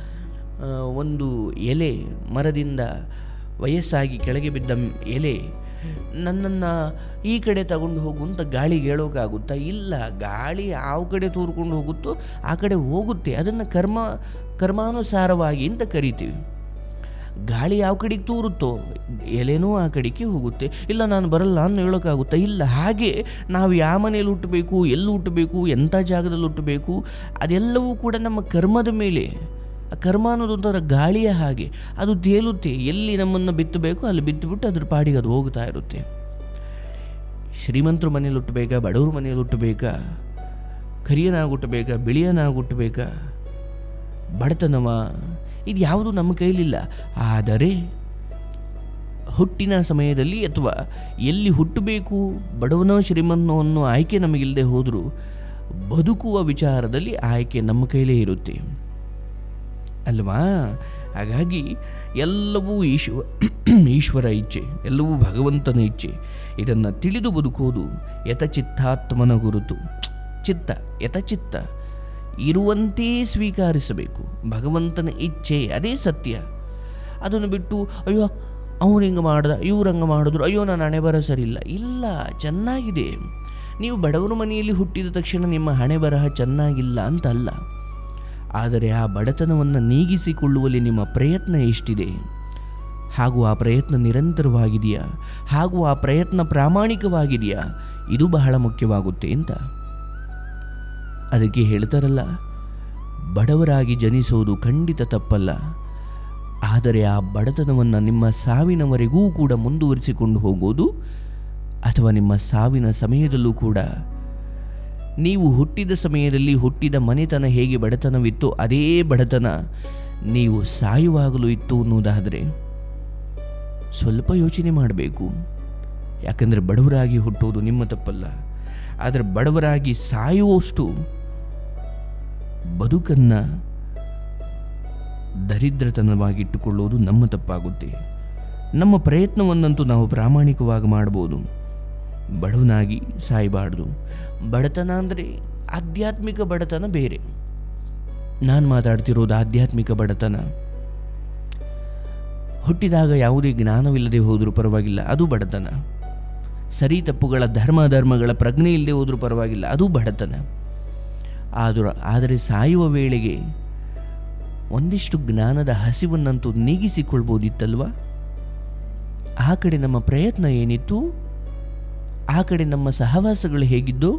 ಒಂದು ಎಲೆ, ಮರದಿಂದ ವಯಸ್ಸಾಗಿ ಕೆಳಗೆ ಬಿದ್ದ ಎಲೆ ನನ್ನನ್ನು ಈ ಕಡೆ ತಗೊಂಡು ಹೋಗು ಅಂತ ಗಾಳಿಗೆ ಹೇಳೋಕ್ಕಾಗುತ್ತಾ? ಇಲ್ಲ. ಗಾಳಿ ಯಾವ ಕಡೆ ತೂರ್ಕೊಂಡು ಹೋಗುತ್ತೋ ಆ ಕಡೆ ಹೋಗುತ್ತೆ. ಅದನ್ನು ಕರ್ಮಾನುಸಾರವಾಗಿ ಅಂತ ಕರಿತೀವಿ. ಗಾಳಿ ಯಾವ ಕಡೆಗೆ ತೂರುತ್ತೋ ಎಲೆನೂ ಆ ಕಡೆಗೆ ಹೋಗುತ್ತೆ. ಇಲ್ಲ, ನಾನು ಬರಲ್ಲ ಅನ್ನೋ ಹೇಳೋಕ್ಕಾಗುತ್ತಾ? ಇಲ್ಲ. ಹಾಗೆ ನಾವು ಯಾವ ಮನೇಲಿ ಹುಟ್ಟಬೇಕು, ಎಲ್ಲಿ ಹುಟ್ಟಬೇಕು, ಎಂಥ ಜಾಗದಲ್ಲಿ ಹುಟ್ಟಬೇಕು, ಅದೆಲ್ಲವೂ ಕೂಡ ನಮ್ಮ ಕರ್ಮದ ಮೇಲೆ. ಆ ಕರ್ಮ ಅನ್ನೋದೊಂಥರ ಗಾಳಿಯ ಹಾಗೆ, ಅದು ತೇಲುತ್ತೆ. ಎಲ್ಲಿ ನಮ್ಮನ್ನು ಬಿತ್ತಬೇಕು ಅಲ್ಲಿ ಬಿತ್ತುಬಿಟ್ಟು ಅದ್ರ ಪಾಡಿಗೆ ಅದು ಹೋಗ್ತಾ ಇರುತ್ತೆ. ಶ್ರೀಮಂತರ ಮನೇಲಿ ಹುಟ್ಟಬೇಕಾ, ಬಡವ್ರ ಮನೇಲಿ ಹುಟ್ಟಬೇಕಾ, ಕರಿಯನಾಗಿ ಹುಟ್ಟಬೇಕಾ, ಬಿಳಿಯನಾಗಿ ಹುಟ್ಟಬೇಕಾ, ಬಡತನವ, ಇದು ಯಾವುದು ನಮ್ಮ ಕೈಲಿಲ್ಲ. ಆದರೆ ಹುಟ್ಟಿನ ಸಮಯದಲ್ಲಿ ಅಥವಾ ಎಲ್ಲಿ ಹುಟ್ಟಬೇಕು, ಬಡವನೋ ಶ್ರೀಮಂತನೋ ಅನ್ನೋ ಆಯ್ಕೆ ನಮಗಿಲ್ಲದೆ ಹೋದರೂ ಬದುಕುವ ವಿಚಾರದಲ್ಲಿ ಆಯ್ಕೆ ನಮ್ಮ ಕೈಲೇ ಇರುತ್ತೆ ಅಲ್ವಾ? ಹಾಗಾಗಿ ಎಲ್ಲವೂ ಈಶ್ವರ ಇಚ್ಛೆ, ಎಲ್ಲವೂ ಭಗವಂತನ ಇಚ್ಛೆ. ಇದನ್ನು ತಿಳಿದು ಬದುಕೋದು ಯಥಚಿತ್ತಾತ್ಮನ ಗುರುತು. ಚಿತ್ತ ಯಥಚಿತ್ತ ಇರುವಂತೆ ಸ್ವೀಕರಿಸಬೇಕು. ಭಗವಂತನ ಇಚ್ಛೆ ಅದೇ ಸತ್ಯ. ಅದನ್ನು ಬಿಟ್ಟು ಅಯ್ಯೋ ಅವ್ರು ಹಿಂಗೆ ಮಾಡ್ದ, ಇವ್ರು ಹಂಗೆ ಮಾಡಿದ್ರು, ಅಯ್ಯೋ ನಾನು ಹಣೆ ಬರಹ ಸರಿ ಇಲ್ಲ, ಚೆನ್ನಾಗಿದೆ. ನೀವು ಬಡವರ ಮನೆಯಲ್ಲಿ ಹುಟ್ಟಿದ ತಕ್ಷಣ ನಿಮ್ಮ ಹಣೆ ಬರಹ ಚೆನ್ನಾಗಿಲ್ಲ ಅಂತಲ್ಲ. ಆದರೆ ಆ ಬಡತನವನ್ನು ನೀಗಿಸಿಕೊಳ್ಳುವಲ್ಲಿ ನಿಮ್ಮ ಪ್ರಯತ್ನ ಎಷ್ಟಿದೆ, ಹಾಗೂ ಆ ಪ್ರಯತ್ನ ನಿರಂತರವಾಗಿದೆಯಾ, ಹಾಗೂ ಆ ಪ್ರಯತ್ನ ಪ್ರಾಮಾಣಿಕವಾಗಿದೆಯಾ, ಇದು ಬಹಳ ಮುಖ್ಯವಾಗುತ್ತೆ ಅಂತ. ಅದಕ್ಕೆ ಹೇಳ್ತಾರಲ್ಲ, ಬಡವರಾಗಿ ಜನಿಸೋದು ಖಂಡಿತ ತಪ್ಪಲ್ಲ, ಆದರೆ ಆ ಬಡತನವನ್ನು ನಿಮ್ಮ ಸಾವಿನವರೆಗೂ ಕೂಡ ಮುಂದುವರಿಸಿಕೊಂಡು ಹೋಗೋದು, ಅಥವಾ ನಿಮ್ಮ ಸಾವಿನ ಸಮಯದಲ್ಲೂ ಕೂಡ ನೀವು ಹುಟ್ಟಿದ ಸಮಯದಲ್ಲಿ ಹುಟ್ಟಿದ ಮನೆತನ ಹೇಗೆ ಬಡತನವಿತ್ತು ಅದೇ ಬಡತನ ನೀವು ಸಾಯುವಾಗಲೂ ಇತ್ತು ಅನ್ನೋದಾದರೆ ಸ್ವಲ್ಪ ಯೋಚನೆ ಮಾಡಬೇಕು. ಯಾಕಂದರೆ ಬಡವರಾಗಿ ಹುಟ್ಟೋದು ನಿಮ್ಮ ತಪ್ಪಲ್ಲ, ಆದರೆ ಬಡವರಾಗಿ ಸಾಯುವಷ್ಟು ಬದುಕನ್ನು ದರಿದ್ರತನವಾಗಿಟ್ಟುಕೊಳ್ಳೋದು ನಮ್ಮ ತಪ್ಪಾಗುತ್ತೆ. ನಮ್ಮ ಪ್ರಯತ್ನವನ್ನಂತೂ ನಾವು ಪ್ರಾಮಾಣಿಕವಾಗಿ ಮಾಡ್ಬೋದು, ಬಡವನಾಗಿ ಸಾಯಬಾರ್ದು. ಬಡತನ ಅಂದರೆ ಆಧ್ಯಾತ್ಮಿಕ ಬಡತನ ಬೇರೆ. ನಾನು ಮಾತಾಡ್ತಿರೋದು ಆಧ್ಯಾತ್ಮಿಕ ಬಡತನ. ಹುಟ್ಟಿದಾಗ ಯಾವುದೇ ಜ್ಞಾನವಿಲ್ಲದೆ ಹೋದರೂ ಪರವಾಗಿಲ್ಲ, ಅದು ಬಡತನ. ಸರಿ ತಪ್ಪುಗಳ ಧರ್ಮಗಳ ಪ್ರಜ್ಞೆ ಇಲ್ಲದೆ ಹೋದರೂ ಪರವಾಗಿಲ್ಲ, ಅದು ಬಡತನ. ಆದರೆ ಸಾಯುವ ವೇಳೆಗೆ ಒಂದಿಷ್ಟು ಜ್ಞಾನದ ಹಸಿವನ್ನಂತೂ ನೀಗಿಸಿಕೊಳ್ಬೋದಿತ್ತಲ್ವ? ಆ ಕಡೆ ನಮ್ಮ ಪ್ರಯತ್ನ ಏನಿತ್ತು, ಆ ಕಡೆ ನಮ್ಮ ಸಹವಾಸಗಳು ಹೇಗಿದ್ದು,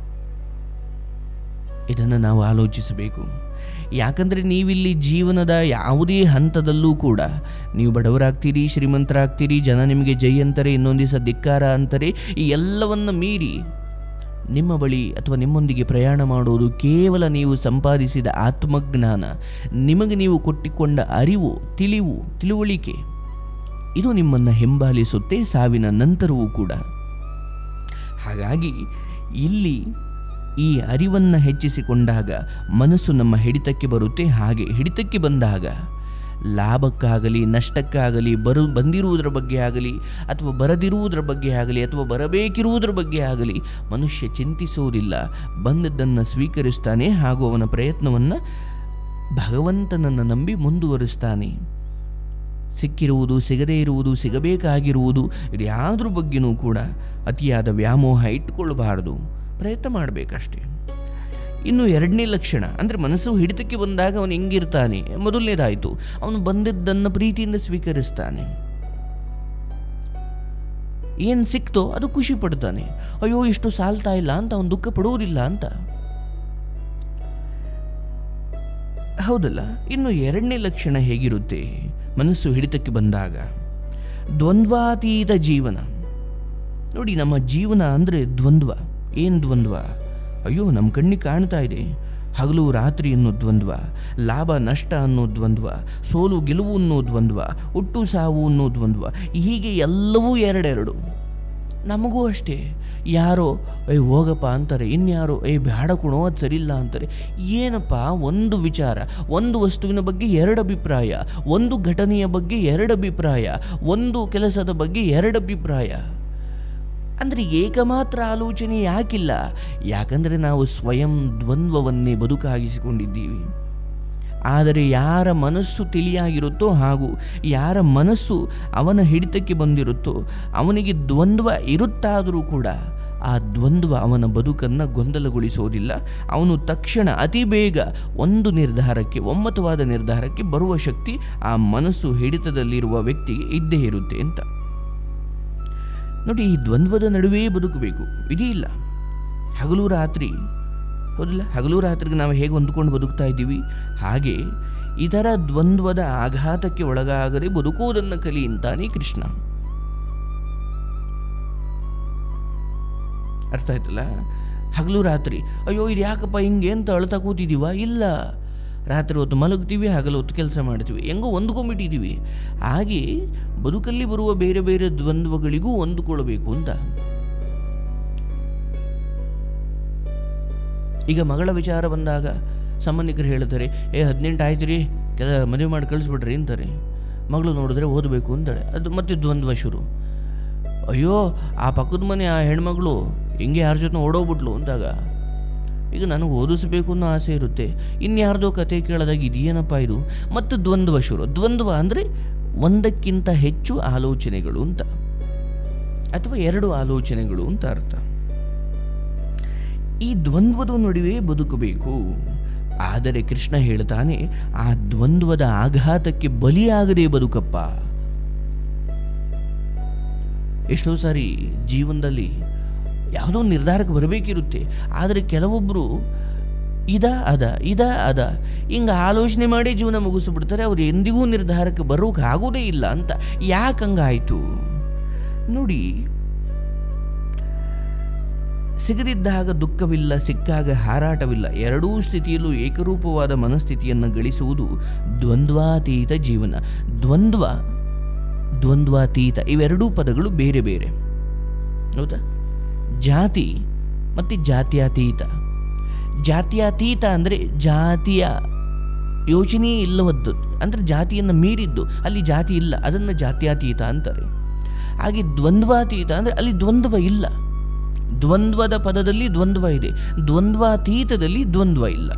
ಇದನ್ನು ನಾವು ಆಲೋಚಿಸಬೇಕು. ಯಾಕಂದರೆ ನೀವಿಲ್ಲಿ ಜೀವನದ ಯಾವುದೇ ಹಂತದಲ್ಲೂ ಕೂಡ ನೀವು ಬಡವರಾಗ್ತೀರಿ, ಶ್ರೀಮಂತರಾಗ್ತೀರಿ, ಜನ ನಿಮಗೆ ಜೈ ಅಂತಾರೆ, ಇನ್ನೊಂದು ದಿವಸ ಧಿಕ್ಕಾರ ಅಂತಾರೆ, ಈ ಎಲ್ಲವನ್ನು ಮೀರಿ ನಿಮ್ಮ ಬಳಿ ಅಥವಾ ನಿಮ್ಮೊಂದಿಗೆ ಪ್ರಯಾಣ ಮಾಡೋದು ಕೇವಲ ನೀವು ಸಂಪಾದಿಸಿದ ಆತ್ಮಜ್ಞಾನ, ನಿಮಗೆ ನೀವು ಕೊಟ್ಟಿಕೊಂಡ ಅರಿವು, ತಿಳುವಳಿಕೆ. ಇದು ನಿಮ್ಮನ್ನು ಹಿಂಬಾಲಿಸುತ್ತೆ ಸಾವಿನ ನಂತರವೂ ಕೂಡ. ಹಾಗಾಗಿ ಇಲ್ಲಿ ಈ ಅರಿವನ್ನು ಹೆಚ್ಚಿಸಿಕೊಂಡಾಗ ಮನಸ್ಸು ನಮ್ಮ ಹಿಡಿತಕ್ಕೆ ಬರುತ್ತೆ. ಹಾಗೆ ಹಿಡಿತಕ್ಕೆ ಬಂದಾಗ ಲಾಭಕ್ಕಾಗಲಿ ನಷ್ಟಕ್ಕಾಗಲಿ ಬಂದಿರುವುದರ ಬಗ್ಗೆ ಆಗಲಿ ಅಥವಾ ಬರದಿರುವುದರ ಬಗ್ಗೆ ಆಗಲಿ ಅಥವಾ ಬರಬೇಕಿರುವುದರ ಬಗ್ಗೆ ಆಗಲಿ ಮನುಷ್ಯ ಚಿಂತಿಸುವುದಿಲ್ಲ. ಬಂದದ್ದನ್ನು ಸ್ವೀಕರಿಸ್ತಾನೆ, ಹಾಗೂ ಅವನ ಪ್ರಯತ್ನವನ್ನು ಭಗವಂತನನ್ನು ನಂಬಿ ಮುಂದುವರಿಸ್ತಾನೆ. ಸಿಕ್ಕಿರುವುದು, ಸಿಗದೇ ಇರುವುದು, ಸಿಗಬೇಕಾಗಿರುವುದು, ಇದು ಯಾವುದ್ರ ಬಗ್ಗೆನೂ ಕೂಡ ಅತಿಯಾದ ವ್ಯಾಮೋಹ ಇಟ್ಟುಕೊಳ್ಳಬಾರದು. ಪ್ರಯತ್ನ ಮಾಡಬೇಕಷ್ಟೇ. ಇನ್ನು ಎರಡನೇ ಲಕ್ಷಣ ಅಂದರೆ ಮನಸ್ಸು ಹಿಡಿತಕ್ಕೆ ಬಂದಾಗ ಅವನು ಹೆಂಗಿರ್ತಾನೆ. ಮೊದಲನೇದಾಯಿತು, ಅವನು ಬಂದಿದ್ದನ್ನು ಪ್ರೀತಿಯಿಂದ ಸ್ವೀಕರಿಸ್ತಾನೆ. ಏನು ಸಿಕ್ತೋ ಅದು ಖುಷಿ ಪಡ್ತಾನೆ. ಅಯ್ಯೋ ಇಷ್ಟು ಸಾಲ್ತಾ ಇಲ್ಲ ಅಂತ ಅವನು ದುಃಖ ಪಡುವುದಿಲ್ಲ ಅಂತ. ಹೌದಲ್ಲ? ಇನ್ನು ಎರಡನೇ ಲಕ್ಷಣ ಹೇಗಿರುತ್ತೆ ಮನಸ್ಸು ಹಿಡಿತಕ್ಕೆ ಬಂದಾಗ? ದ್ವಂದ್ವಾತೀತ ಜೀವನ. ನೋಡಿ, ನಮ್ಮ ಜೀವನ ಅಂದರೆ ದ್ವಂದ್ವ. ಏನು ದ್ವಂದ್ವ? ಅಯ್ಯೋ ನಮ್ಮ ಕಣ್ಣಿಗೆ ಕಾಣ್ತಾ ಇದೆ, ಹಗಲು ರಾತ್ರಿ ಅನ್ನೋ ದ್ವಂದ್ವ, ಲಾಭ ನಷ್ಟ ಅನ್ನೋ ದ್ವಂದ್ವ, ಸೋಲು ಗೆಲುವು ಅನ್ನೋ ದ್ವಂದ್ವ, ಹುಟ್ಟು ಸಾವು ಅನ್ನೋ ದ್ವಂದ್ವ. ಹೀಗೆ ಎಲ್ಲವೂ ಎರಡೆರಡು. ನಮಗೂ ಅಷ್ಟೇ. ಯಾರೋ ಹೋಗಪ್ಪ ಅಂತಾರೆ, ಇನ್ಯಾರೋ ಬೇಡ ಕೊಣೋ ಅದು ಸರಿಯಿಲ್ಲ ಅಂತಾರೆ. ಏನಪ್ಪ, ಒಂದು ವಿಚಾರ, ಒಂದು ವಸ್ತುವಿನ ಬಗ್ಗೆ ಎರಡು ಅಭಿಪ್ರಾಯ, ಒಂದು ಘಟನೆಯ ಬಗ್ಗೆ ಎರಡು ಅಭಿಪ್ರಾಯ, ಒಂದು ಕೆಲಸದ ಬಗ್ಗೆ ಎರಡು ಅಭಿಪ್ರಾಯ. ಅಂದರೆ ಏಕಮಾತ್ರ ಆಲೋಚನೆ ಯಾಕಿಲ್ಲ? ಯಾಕಂದರೆ ನಾವು ಸ್ವಯಂ ದ್ವಂದ್ವವನ್ನೇ ಬದುಕಾಗಿಸಿಕೊಂಡಿದ್ದೀವಿ. ಆದರೆ ಯಾರ ಮನಸ್ಸು ತಿಳಿಯಾಗಿರುತ್ತೋ ಹಾಗೂ ಯಾರ ಮನಸ್ಸು ಅವನ ಹಿಡಿತಕ್ಕೆ ಬಂದಿರುತ್ತೋ ಅವನಿಗೆ ದ್ವಂದ್ವ ಇರುತ್ತಾದರೂ ಕೂಡ ಆ ದ್ವಂದ್ವ ಅವನ ಬದುಕನ್ನು ಗೊಂದಲಗೊಳಿಸೋದಿಲ್ಲ. ಅವನು ತಕ್ಷಣ ಅತಿ ಬೇಗ ಒಂದು ನಿರ್ಧಾರಕ್ಕೆ, ಒಮ್ಮತವಾದ ನಿರ್ಧಾರಕ್ಕೆ ಬರುವ ಶಕ್ತಿ ಆ ಮನಸ್ಸು ಹಿಡಿತದಲ್ಲಿರುವ ವ್ಯಕ್ತಿಗೆ ಇದ್ದೇ ಇರುತ್ತೆ ಅಂತ. ನೋಡಿ, ಈ ದ್ವಂದ್ವದ ನಡುವೆ ಬದುಕಬೇಕು, ವಿಧಿ ಇಲ್ಲ. ಹಗಲು ರಾತ್ರಿ, ಹೌದಿಲ್ಲ? ಹಗಲು ರಾತ್ರಿಗೆ ನಾವು ಹೇಗೆ ಹೊಂದ್ಕೊಂಡು ಬದುಕ್ತಾ ಇದ್ದೀವಿ, ಹಾಗೆ ಇದರ ದ್ವಂದ್ವದ ಆಘಾತಕ್ಕೆ ಒಳಗಾಗದೆ ಬದುಕುವುದನ್ನು ಕಲಿ ಅಂತಾನೆ ಕೃಷ್ಣ. ಅರ್ಥ ಆಯ್ತಲ್ಲ? ಹಗಲು ರಾತ್ರಿ ಅಯ್ಯೋ ಇದು ಯಾಕಪ್ಪ ಹಿಂಗೆ ಅಂತ ಅಳ್ತಾ ಕೂತಿದ್ದೀವ? ಇಲ್ಲ, ರಾತ್ರಿ ಹೊತ್ತು ಮಲಗ್ತೀವಿ, ಹಗಲು ಹೊತ್ತು ಕೆಲಸ ಮಾಡ್ತೀವಿ, ಹೆಂಗೋ ಹೊಂದ್ಕೊಂಡ್ಬಿಟ್ಟಿದ್ದೀವಿ. ಹಾಗೆ ಬದುಕಲ್ಲಿ ಬರುವ ಬೇರೆ ಬೇರೆ ದ್ವಂದ್ವಗಳಿಗೂ ಹೊಂದಿಕೊಳ್ಳಬೇಕು ಅಂತ. ಈಗ ಮಗಳ ವಿಚಾರ ಬಂದಾಗ ಸಂಬಂಧಿಕರು ಹೇಳ್ತಾರೆ, 18 ಆಯ್ತು ರೀ, ಮದುವೆ ಮಾಡಿ ಕಳಿಸ್ಬಿಡ್ರಿ ಅಂತಾರೆ. ಮಗಳು ನೋಡಿದ್ರೆ ಓದಬೇಕು ಅಂತಾಳೆ. ಅದು ಮತ್ತೆ ದ್ವಂದ್ವ ಶುರು. ಅಯ್ಯೋ ಆ ಪಕ್ಕದ ಮನೆ ಆ ಹೆಣ್ಮಗಳು ಹಿಂಗೆ ಯಾರ ಜೊತೆ ಓಡೋಗ್ಬಿಟ್ಲು ಅಂದಾಗ ಈಗ ನನಗೆ ಓದಿಸ್ಬೇಕು ಅನ್ನೋ ಆಸೆ ಇರುತ್ತೆ, ಇನ್ಯಾರ್ದೋ ಕತೆ ಕೇಳಿದಾಗ ಇದೇನಪ್ಪ ಇದು, ಮತ್ತು ದ್ವಂದ್ವ ಶುರು. ದ್ವಂದ್ವ ಅಂದರೆ ಒಂದಕ್ಕಿಂತ ಹೆಚ್ಚು ಆಲೋಚನೆಗಳು ಅಂತ, ಅಥವಾ ಎರಡು ಆಲೋಚನೆಗಳು ಅಂತ ಅರ್ಥ. ಈ ದ್ವಂದ್ವದ ನಡುವೆ ಬದುಕಬೇಕು. ಆದರೆ ಕೃಷ್ಣ ಹೇಳ್ತಾನೆ, ಆ ದ್ವಂದ್ವದ ಆಘಾತಕ್ಕೆ ಬಲಿಯಾಗದೆ ಬದುಕಪ್ಪ. ಎಷ್ಟೋ ಸಾರಿ ಜೀವನದಲ್ಲಿ ಯಾವುದೋ ನಿರ್ಧಾರಕ್ಕೆ ಬರಬೇಕಿರುತ್ತೆ, ಆದರೆ ಕೆಲವೊಬ್ಬರು ಇದ ಅದ ಹಿಂಗೆ ಆಲೋಚನೆ ಮಾಡಿ ಜೀವನ ಮುಗಿಸ್ಬಿಡ್ತಾರೆ. ಅವ್ರು ಎಂದಿಗೂ ನಿರ್ಧಾರಕ್ಕೆ ಬರೋಕೆ ಆಗೋದೇ ಇಲ್ಲ ಅಂತ. ಯಾಕೆ ಹಂಗಾಯಿತು ನೋಡಿ. ಸಿಗದಿದ್ದಾಗ ದುಃಖವಿಲ್ಲ, ಸಿಕ್ಕಾಗ ಹಾರಾಟವಿಲ್ಲ. ಎರಡೂ ಸ್ಥಿತಿಯಲ್ಲೂ ಏಕರೂಪವಾದ ಮನಸ್ಥಿತಿಯನ್ನು ಗಳಿಸುವುದು ದ್ವಂದ್ವಾತೀತ ಜೀವನ. ದ್ವಂದ್ವಾತೀತ ಇವೆರಡೂ ಪದಗಳು ಬೇರೆ ಬೇರೆ, ಹೌದಾ? ಜಾತಿ ಮತ್ತು ಜಾತ್ಯತೀತ. ಜಾತ್ಯತೀತ ಅಂದರೆ ಜಾತಿಯ ಯೋಚನೆ ಇಲ್ಲವದ್ದು, ಅಂದರೆ ಜಾತಿಯನ್ನು ಮೀರಿದ್ದು, ಅಲ್ಲಿ ಜಾತಿ ಇಲ್ಲ, ಅದನ್ನು ಜಾತ್ಯತೀತ ಅಂತಾರೆ. ಹಾಗೆ ದ್ವಂದ್ವಾತೀತ ಅಂದರೆ ಅಲ್ಲಿ ದ್ವಂದ್ವ ಇಲ್ಲ. ದ್ವಂದ್ವದ ಪದದಲ್ಲಿ ದ್ವಂದ್ವ ಇದೆ, ದ್ವಂದ್ವಾತೀತದಲ್ಲಿ ದ್ವಂದ್ವ ಇಲ್ಲ.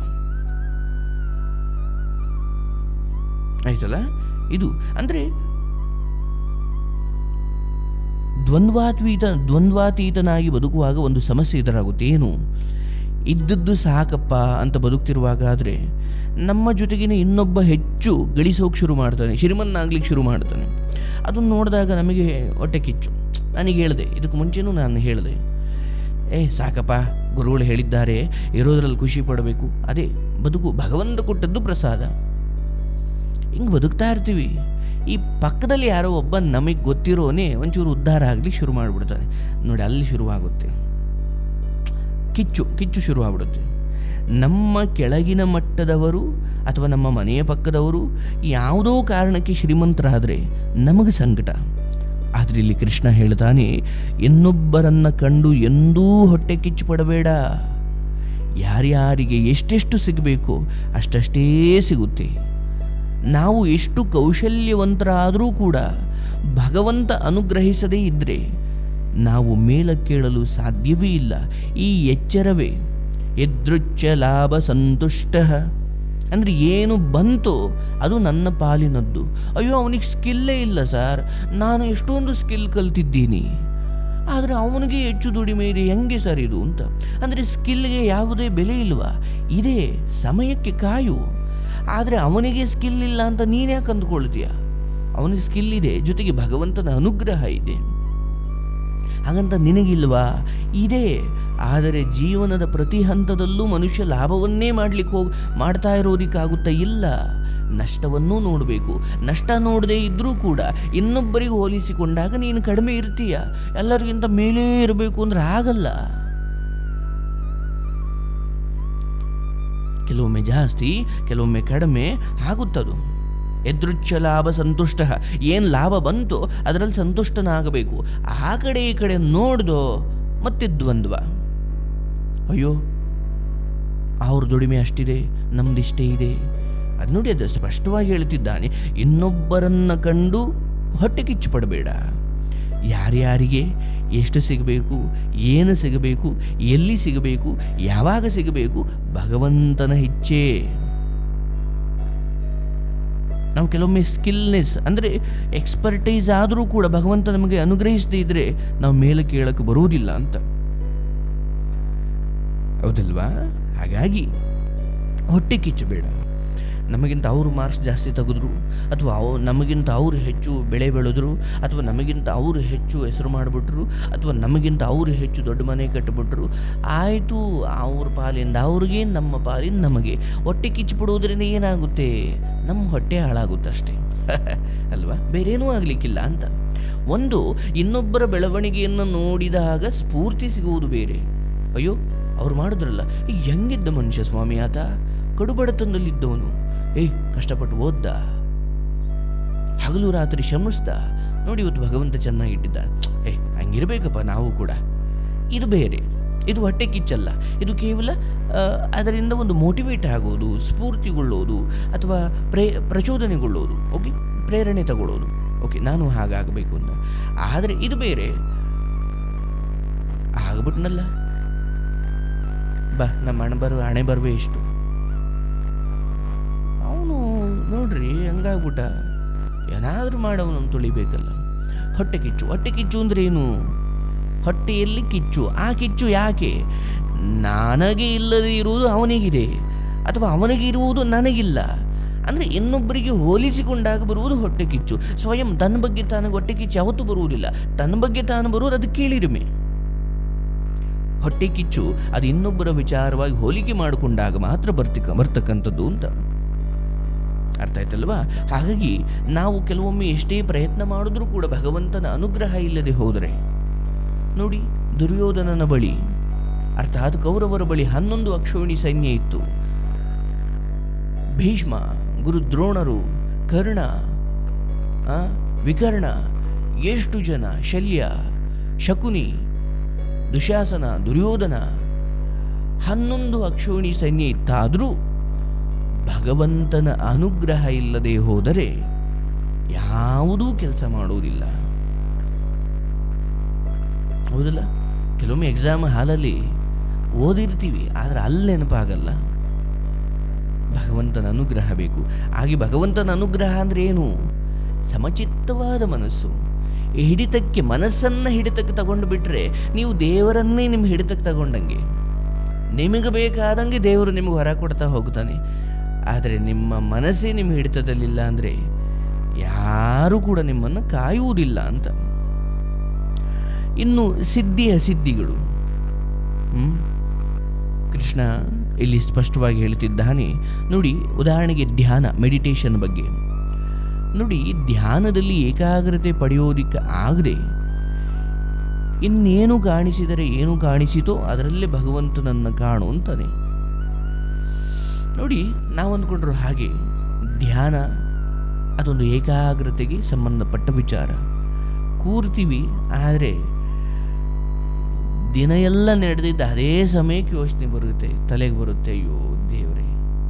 ಆಯ್ತಲ್ಲ? ಇದು ಅಂದರೆ ದ್ವಂದ್ವಾತೀತನಾಗಿ ಬದುಕುವಾಗ ಒಂದು ಸಮಸ್ಯೆ ಎದುರಾಗುತ್ತೆ. ಏನು? ಇದ್ದದ್ದು ಸಾಕಪ್ಪ ಅಂತ ಬದುಕ್ತಿರುವಾಗ ಆದರೆ ನಮ್ಮ ಜೊತೆಗಿನ ಇನ್ನೊಬ್ಬ ಹೆಚ್ಚು ಗಳಿಸೋಕೆ ಶುರು ಮಾಡ್ತಾನೆ, ಶ್ರೀಮನ್ನಾಗ್ಲಿಕ್ಕೆ ಶುರು ಮಾಡ್ತಾನೆ. ಅದನ್ನು ನೋಡಿದಾಗ ನಮಗೆ ಹೊಟ್ಟೆ ಕಿಚ್ಚು. ನನಗೆ ಹೇಳಿದೆ, ಇದಕ್ಕೆ ಮುಂಚೆನೂ ನಾನು ಹೇಳಿದೆ, ಸಾಕಪ್ಪ, ಗುರುಗಳು ಹೇಳಿದ್ದಾರೆ, ಇರೋದ್ರಲ್ಲಿ ಖುಷಿ ಪಡಬೇಕು, ಅದೇ ಬದುಕು, ಭಗವಂತ ಕೊಟ್ಟದ್ದು ಪ್ರಸಾದ. ಹಿಂಗೆ ಬದುಕ್ತಾ ಇರ್ತೀವಿ. ಈ ಪಕ್ಕದಲ್ಲಿ ಯಾರೋ ಒಬ್ಬ ನಮಗೆ ಗೊತ್ತಿರೋನೇ ಒಂಚೂರು ಉದ್ಧಾರ ಆಗಲಿಕ್ಕೆ ಶುರು ಮಾಡಿಬಿಡ್ತಾನೆ ನೋಡಿ, ಅಲ್ಲಿ ಶುರುವಾಗುತ್ತೆ ಕಿಚ್ಚು ಶುರುವಾಗ್ಬಿಡುತ್ತೆ. ನಮ್ಮ ಕೆಳಗಿನ ಮಟ್ಟದವರು ಅಥವಾ ನಮ್ಮ ಮನೆಯ ಪಕ್ಕದವರು ಯಾವುದೋ ಕಾರಣಕ್ಕೆ ಶ್ರೀಮಂತರಾದರೆ ನಮಗೆ ಸಂಕಟ. ಆದರೆ ಇಲ್ಲಿ ಕೃಷ್ಣ ಹೇಳ್ತಾನೆ, ಇನ್ನೊಬ್ಬರನ್ನು ಕಂಡು ಎಂದೂ ಹೊಟ್ಟೆ ಕಿಚ್ಚು ಪಡಬೇಡ. ಯಾರ್ಯಾರಿಗೆ ಎಷ್ಟೆಷ್ಟು ಸಿಗಬೇಕು ಅಷ್ಟಷ್ಟೇ ಸಿಗುತ್ತೆ. ನಾವು ಎಷ್ಟು ಕೌಶಲ್ಯವಂತರಾದರೂ ಕೂಡ ಭಗವಂತ ಅನುಗ್ರಹಿಸದೇ ಇದ್ದರೆ ನಾವು ಮೇಲಕ್ಕೇಳಲು ಸಾಧ್ಯವೇ ಇಲ್ಲ. ಈ ಎಚ್ಚರವೇ ಯದೃಚ್ಛ ಲಾಭ ಸಂತುಷ್ಟ ಅಂದರೆ ಏನು ಬಂತೋ ಅದು ನನ್ನ ಪಾಲಿನದ್ದು. ಅಯ್ಯೋ, ಅವನಿಗೆ ಸ್ಕಿಲ್ಲೇ ಇಲ್ಲ ಸರ್, ನಾನು ಎಷ್ಟೊಂದು ಸ್ಕಿಲ್ ಕಲ್ತಿದ್ದೀನಿ, ಆದರೆ ಅವನಿಗೆ ಹೆಚ್ಚು ದುಡಿಮೆ ಇದೆ, ಹೆಂಗೆ ಸರ್ ಇದು ಅಂತ. ಅಂದರೆ ಸ್ಕಿಲ್ಗೆ ಯಾವುದೇ ಬೆಲೆ ಇಲ್ವಾ? ಇದೇ, ಸಮಯಕ್ಕೆ ಕಾಯು. ಆದರೆ ಅವನಿಗೆ ಸ್ಕಿಲ್ ಇಲ್ಲ ಅಂತ ನೀನ್ಯಾಕೆ ಅಂದ್ಕೊಳ್ತೀಯ? ಅವನಿಗೆ ಸ್ಕಿಲ್ ಇದೆ, ಜೊತೆಗೆ ಭಗವಂತನ ಅನುಗ್ರಹ ಇದೆ, ಹಾಗಂತ ನಿನಗಿಲ್ವಾ? ಇದೆ. ಆದರೆ ಜೀವನದ ಪ್ರತಿ ಹಂತದಲ್ಲೂ ಮನುಷ್ಯ ಲಾಭವನ್ನೇ ಮಾಡ್ತಾ ಇರೋದಕ್ಕಾಗುತ್ತಾ? ಇಲ್ಲ, ನಷ್ಟವನ್ನೂ ನೋಡಬೇಕು. ನಷ್ಟ ನೋಡದೇ ಇದ್ದರೂ ಕೂಡ ಇನ್ನೊಬ್ಬರಿಗೆ ಹೋಲಿಸಿಕೊಂಡಾಗ ನೀನು ಕಡಿಮೆ ಇರ್ತೀಯ. ಎಲ್ಲರಿಗಿಂತ ಮೇಲೇ ಇರಬೇಕು ಅಂದ್ರೆ ಆಗಲ್ಲ. ಕೆಲವೊಮ್ಮೆ ಜಾಸ್ತಿ, ಕೆಲವೊಮ್ಮೆ ಕಡಿಮೆ ಆಗುತ್ತದು. ಯದೃಚ್ಛ ಲಾಭ ಸಂತುಷ್ಟ, ಏನು ಲಾಭ ಬಂತೋ ಅದರಲ್ಲಿ ಸಂತುಷ್ಟನಾಗಬೇಕು. ಆ ಕಡೆ ಈ ಕಡೆ ನೋಡ್ದೋ ಮತ್ತೆ ದ್ವಂದ್ವ. ಅಯ್ಯೋ, ಅವ್ರ ದುಡಿಮೆ ಅಷ್ಟಿದೆ, ನಮ್ದಿಷ್ಟೇ ಇದೆ. ಅದು ನೋಡಿ, ಅದು ಸ್ಪಷ್ಟವಾಗಿ ಹೇಳ್ತಿದ್ದಾನೆ, ಇನ್ನೊಬ್ಬರನ್ನು ಕಂಡು ಹೊಟ್ಟೆ ಕಿಚ್ಚು ಪಡಬೇಡ. ಯಾರ್ಯಾರಿಗೆ ಎಷ್ಟು ಸಿಗಬೇಕು, ಏನು ಸಿಗಬೇಕು, ಎಲ್ಲಿ ಸಿಗಬೇಕು, ಯಾವಾಗ ಸಿಗಬೇಕು, ಭಗವಂತನ ಇಚ್ಛೆ. ನಾವು ಕೆಲವೊಮ್ಮೆ ಸ್ಕಿಲ್ನೆಸ್ ಅಂದರೆ ಎಕ್ಸ್ಪರ್ಟೈಸ್ ಆದರೂ ಕೂಡ ಭಗವಂತ ನಮಗೆ ಅನುಗ್ರಹಿಸದೇ ಇದ್ದರೆ ನಾವು ಮೇಲೆ ಕೇಳಕ್ಕೆ ಬರುವುದಿಲ್ಲ ಅಂತ, ಹೌದಲ್ವಾ? ಹಾಗಾಗಿ ಹೊಟ್ಟೆ ಕಿಚ್ಚು ಬೇಡ. ನಮಗಿಂತ ಅವರು ಮಾರ್ಕ್ಸ್ ಜಾಸ್ತಿ ತೆಗೆದ್ರು, ಅಥವಾ ನಮಗಿಂತ ಅವರು ಹೆಚ್ಚು ಬೆಳೆ ಬೆಳೆದ್ರು, ಅಥವಾ ನಮಗಿಂತ ಅವರು ಹೆಚ್ಚು ಹೆಸರು ಮಾಡಿಬಿಟ್ರು, ಅಥವಾ ನಮಗಿಂತ ಅವರು ಹೆಚ್ಚು ದೊಡ್ಡ ಮನೆ ಕಟ್ಟಿಬಿಟ್ರು, ಆಯಿತು, ಅವ್ರ ಪಾಲಿಂದ ಅವ್ರಿಗೆ, ನಮ್ಮ ಪಾಲಿಂದ ನಮಗೆ. ಹೊಟ್ಟೆ ಕಿಚ್ಚು ಪಡುವುದರಿಂದ ಏನಾಗುತ್ತೆ? ನಮ್ಮ ಹೊಟ್ಟೆ ಹಾಳಾಗುತ್ತಷ್ಟೇ ಅಲ್ವಾ? ಬೇರೇನೂ ಆಗಲಿಕ್ಕಿಲ್ಲ ಅಂತ. ಒಂದು, ಇನ್ನೊಬ್ಬರ ಬೆಳವಣಿಗೆಯನ್ನು ನೋಡಿದಾಗ ಸ್ಫೂರ್ತಿ ಸಿಗುವುದು ಬೇರೆ. ಅಯ್ಯೋ, ಅವ್ರು ಮಾಡಿದ್ರಲ್ಲ, ಹೆಂಗಿದ್ದ ಮನುಷ್ಯ ಸ್ವಾಮಿ ಆತ, ಕಡುಬಡತನದಲ್ಲಿದ್ದವನು, ಕಷ್ಟಪಟ್ಟು ಓದ್ದ, ಹಗಲು ರಾತ್ರಿ ಶ್ರಮಿಸ್ದ, ನೋಡಿ ಇವತ್ತು ಭಗವಂತ ಚೆನ್ನಾಗಿಟ್ಟಿದ್ದ, ಹಂಗಿರ್ಬೇಕಪ್ಪ ನಾವು ಕೂಡ. ಇದು ಬೇರೆ, ಇದು ಹೊಟ್ಟೆ ಕಿಚ್ಚಲ್ಲ. ಇದು ಕೇವಲ ಅದರಿಂದ ಒಂದು ಮೋಟಿವೇಟ್ ಆಗೋದು, ಸ್ಫೂರ್ತಿಗೊಳ್ಳೋದು, ಅಥವಾ ಪ್ರಚೋದನೆಗೊಳ್ಳೋದು, ಓಕೆ, ಪ್ರೇರಣೆ ತಗೊಳ್ಳೋದು, ಓಕೆ, ನಾನು ಹಾಗಾಗಬೇಕು ಅಂತ. ಆದರೆ ಇದು ಬೇರೆ, ಆಗ್ಬಿಟ್ನಲ್ಲ, ನಮ್ಮ ಹಣೆ ಬರುವೆ ಇಷ್ಟು. ಅವನು ನೋಡ್ರಿ ಹಂಗಾಗ್ಬಿಟ್ಟ, ಏನಾದರೂ ಮಾಡವನು ತುಳಿಬೇಕಲ್ಲ. ಹೊಟ್ಟೆ ಕಿಚ್ಚು ಅಂದ್ರೆ ಏನು? ಹೊಟ್ಟೆಯಲ್ಲಿ ಕಿಚ್ಚು. ಆ ಕಿಚ್ಚು ಯಾಕೆ? ನನಗೆ ಇಲ್ಲದೆ ಇರುವುದು ಅವನಿಗಿದೆ, ಅಥವಾ ಅವನಿಗೆ ಇರುವುದು ನನಗಿಲ್ಲ. ಅಂದರೆ ಇನ್ನೊಬ್ಬರಿಗೆ ಹೋಲಿಸಿಕೊಂಡಾಗ ಬರುವುದು ಹೊಟ್ಟೆ ಕಿಚ್ಚು. ಸ್ವಯಂ ತನ್ನ ಬಗ್ಗೆ ತಾನಿಗೆ ಹೊಟ್ಟೆ ಕಿಚ್ಚು ಯಾವತ್ತೂ ಬರುವುದಿಲ್ಲ. ತನ್ನ ಬಗ್ಗೆ ತಾನು ಬರುವುದು ಅದು ಕೀಳಿರಿಮೆ. ಹೊಟ್ಟೆ ಕಿಚ್ಚು ಅದು ಇನ್ನೊಬ್ಬರ ವಿಚಾರವಾಗಿ ಹೋಲಿಕೆ ಮಾಡಿಕೊಂಡಾಗ ಮಾತ್ರ ಬರ್ತಕ್ಕಂಥದ್ದು ಅಂತ ಅರ್ಥ ಆಯ್ತಲ್ವಾ? ಹಾಗಾಗಿ ನಾವು ಕೆಲವೊಮ್ಮೆ ಎಷ್ಟೇ ಪ್ರಯತ್ನ ಮಾಡಿದ್ರೂ ಕೂಡ ಭಗವಂತನ ಅನುಗ್ರಹ ಇಲ್ಲದೆ ಹೋದರೆ, ನೋಡಿ ದುರ್ಯೋಧನನ ಬಳಿ ಅರ್ಥಾತ್ ಕೌರವರ ಬಳಿ 11 ಅಕ್ಷೋಹಿಣಿ ಸೈನ್ಯ ಇತ್ತು. ಭೀಷ್ಮ, ಗುರು ದ್ರೋಣರು, ಕರ್ಣ, ವಿಕರ್ಣ, ಎಷ್ಟು ಜನ, ಶಲ್ಯ, ಶಕುನಿ, ದುಶಾಸನ, ದುರ್ಯೋಧನ, 11 ಅಕ್ಷೋಹಿಣಿ ಸೈನ್ಯ ಇತ್ತಾದರೂ ಭಗವಂತನ ಅನುಗ್ರಹ ಇಲ್ಲದೆ ಹೋದರೆ ಯಾವುದೂ ಕೆಲಸ ಮಾಡುವುದಿಲ್ಲ. ಹೌದಲ್ಲ? ಕೆಲವೊಮ್ಮೆ ಎಕ್ಸಾಮ್ ಹಾಲಲ್ಲಿ ಓದಿರ್ತೀವಿ, ಆದರೆ ಅಲ್ಲಿ ನೆನಪಾಗಲ್ಲ. ಭಗವಂತನ ಅನುಗ್ರಹ ಬೇಕು. ಹಾಗೆ ಭಗವಂತನ ಅನುಗ್ರಹ ಅಂದರೆ ಏನು? ಸಮಚಿತ್ತವಾದ ಮನಸ್ಸು. ಮನಸ್ಸನ್ನು ಹಿಡಿತಕ್ಕೆ ತಗೊಂಡು ಬಿಟ್ಟರೆ ನೀವು ದೇವರನ್ನೇ ನಿಮ್ಮ ಹಿಡಿತಕ್ಕೆ ತಗೊಂಡಂಗೆ. ನಿಮಗೆ ಬೇಕಾದಂಗೆ ದೇವರು ನಿಮಗೆ ಹೊರ ಕೊಡ್ತಾ ಹೋಗ್ತಾನೆ. ಆದರೆ ನಿಮ್ಮ ಮನಸ್ಸೇ ನಿಮ್ಮ ಹಿಡಿತದಲ್ಲಿಲ್ಲ ಅಂದರೆ ಯಾರೂ ಕೂಡ ನಿಮ್ಮನ್ನು ಕಾಯುವುದಿಲ್ಲ ಅಂತ. ಇನ್ನು ಸಿದ್ಧಿಗಳು, ಕೃಷ್ಣ ಇಲ್ಲಿ ಸ್ಪಷ್ಟವಾಗಿ ಹೇಳ್ತಿದ್ದಾನೆ. ನೋಡಿ, ಉದಾಹರಣೆಗೆ ಧ್ಯಾನ, ಮೆಡಿಟೇಷನ್ ಬಗ್ಗೆ ನೋಡಿ. ಧ್ಯಾನದಲ್ಲಿ ಏಕಾಗ್ರತೆ ಪಡೆಯೋದಿಕ್ಕೆ ಆಗದೆ ಇನ್ನೇನು ಕಾಣಿಸಿದರೆ ಏನು ಕಾಣಿಸಿತೋ ಅದರಲ್ಲೇ ಭಗವಂತನನ್ನು ಕಾಣು ಅಂತಾನೆ. ನೋಡಿ, ನಾವು ಅಂದ್ಕೊಂಡ್ರು ಹಾಗೆ ಧ್ಯಾನ ಅದೊಂದು ಏಕಾಗ್ರತೆಗೆ ಸಂಬಂಧಪಟ್ಟ ವಿಚಾರ. ಕೂರ್ತೀವಿ, ಆದರೆ ದಿನ ಎಲ್ಲ ನಡೆದಿದ್ದ ಅದೇ ಸಮಯಕ್ಕೆ ಯೋಚನೆ ಬರುತ್ತೆ, ತಲೆಗೆ ಬರುತ್ತೆ, ಅಯ್ಯೋ ದೇವರೇ.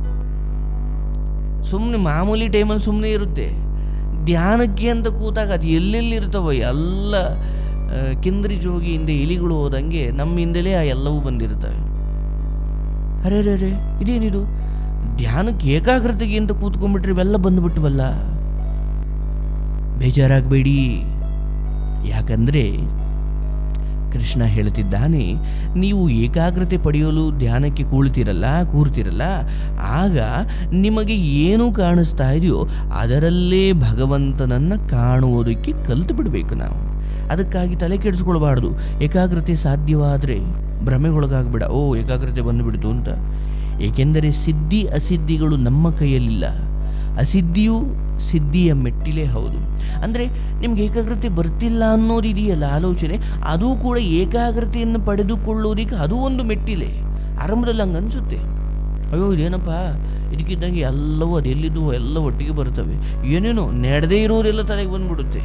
ಸುಮ್ಮನೆ ಮಾಮೂಲಿ ಟೈಮಲ್ಲಿ ಸುಮ್ಮನೆ ಇರುತ್ತೆ. ಧ್ಯಾನಕ್ಕೆ ಅಂತ ಕೂತಾಗ ಅದು ಎಲ್ಲೆಲ್ಲಿರ್ತವೋ ಎಲ್ಲ ಕಿಂದ್ರಿ ಜೋಗಿಯಿಂದ ಇಲಿಗಳು ಹೋದಂಗೆ ನಮ್ಮ ಹಿಂದೆಲೇ ಆ ಎಲ್ಲವೂ ಬಂದಿರ್ತವೆ. ಅರೆ ಇದೇನಿದು? ಧ್ಯಾನಕ್ಕೆ ಏಕಾಗ್ರತೆಗೆ ಅಂತ ಕೂತ್ಕೊಂಡ್ಬಿಟ್ರೆ ಇವೆಲ್ಲ ಬಂದುಬಿಟ್ಟವಲ್ಲ. ಬೇಜಾರಾಗಬೇಡಿ, ಯಾಕಂದರೆ ಕೃಷ್ಣ ಹೇಳ್ತಿದ್ದಾನೆ, ನೀವು ಏಕಾಗ್ರತೆ ಪಡೆಯಲು ಧ್ಯಾನಕ್ಕೆ ಕೂರ್ತಿರಲ್ಲ, ಆಗ ನಿಮಗೆ ಏನು ಕಾಣಿಸ್ತಾ ಇದೆಯೋ ಅದರಲ್ಲೇ ಭಗವಂತನನ್ನು ಕಾಣುವುದಕ್ಕೆ ಕಲಿತು ಬಿಡಬೇಕು ನಾವು. ಅದಕ್ಕಾಗಿ ತಲೆ ಕೆಡಿಸ್ಕೊಳ್ಬಾರ್ದು. ಏಕಾಗ್ರತೆ ಸಾಧ್ಯವಾದರೆ ಭ್ರಮೆಗೊಳಗಾಗ್ಬಿಡ, ಏಕಾಗ್ರತೆ ಬಂದುಬಿಡ್ತು ಅಂತ. ಏಕೆಂದರೆ ಸಿದ್ಧಿ ಅಸಿದ್ಧಿಗಳು ನಮ್ಮ ಕೈಯಲ್ಲಿಲ್ಲ. ಅಸಿದ್ಧಿಯು ಸಿದ್ಧಿಯ ಮೆಟ್ಟಿಲೇ ಹೌದು. ಅಂದರೆ ನಿಮ್ಗೆ ಏಕಾಗ್ರತೆ ಬರ್ತಿಲ್ಲ ಅನ್ನೋದಿದೆಯಲ್ಲ ಆಲೋಚನೆ, ಅದೂ ಕೂಡ ಏಕಾಗ್ರತೆಯನ್ನು ಪಡೆದುಕೊಳ್ಳೋದಕ್ಕೆ ಅದು ಒಂದು ಮೆಟ್ಟಿಲೆ. ಆರಂಭದಲ್ಲಿ ಹಂಗೆ ಅನಿಸುತ್ತೆ, ಅಯ್ಯೋ ಇದೇನಪ್ಪ ಇದಕ್ಕಿದ್ದಂಗೆ ಎಲ್ಲವೂ ಅದೆಲ್ಲಿದ್ದು ಎಲ್ಲ ಒಟ್ಟಿಗೆ ಬರ್ತವೆ, ಏನೇನೋ ನಡೆದೇ ಇರೋದೆಲ್ಲ ತಲೆಗೆ ಬಂದ್ಬಿಡುತ್ತೆ.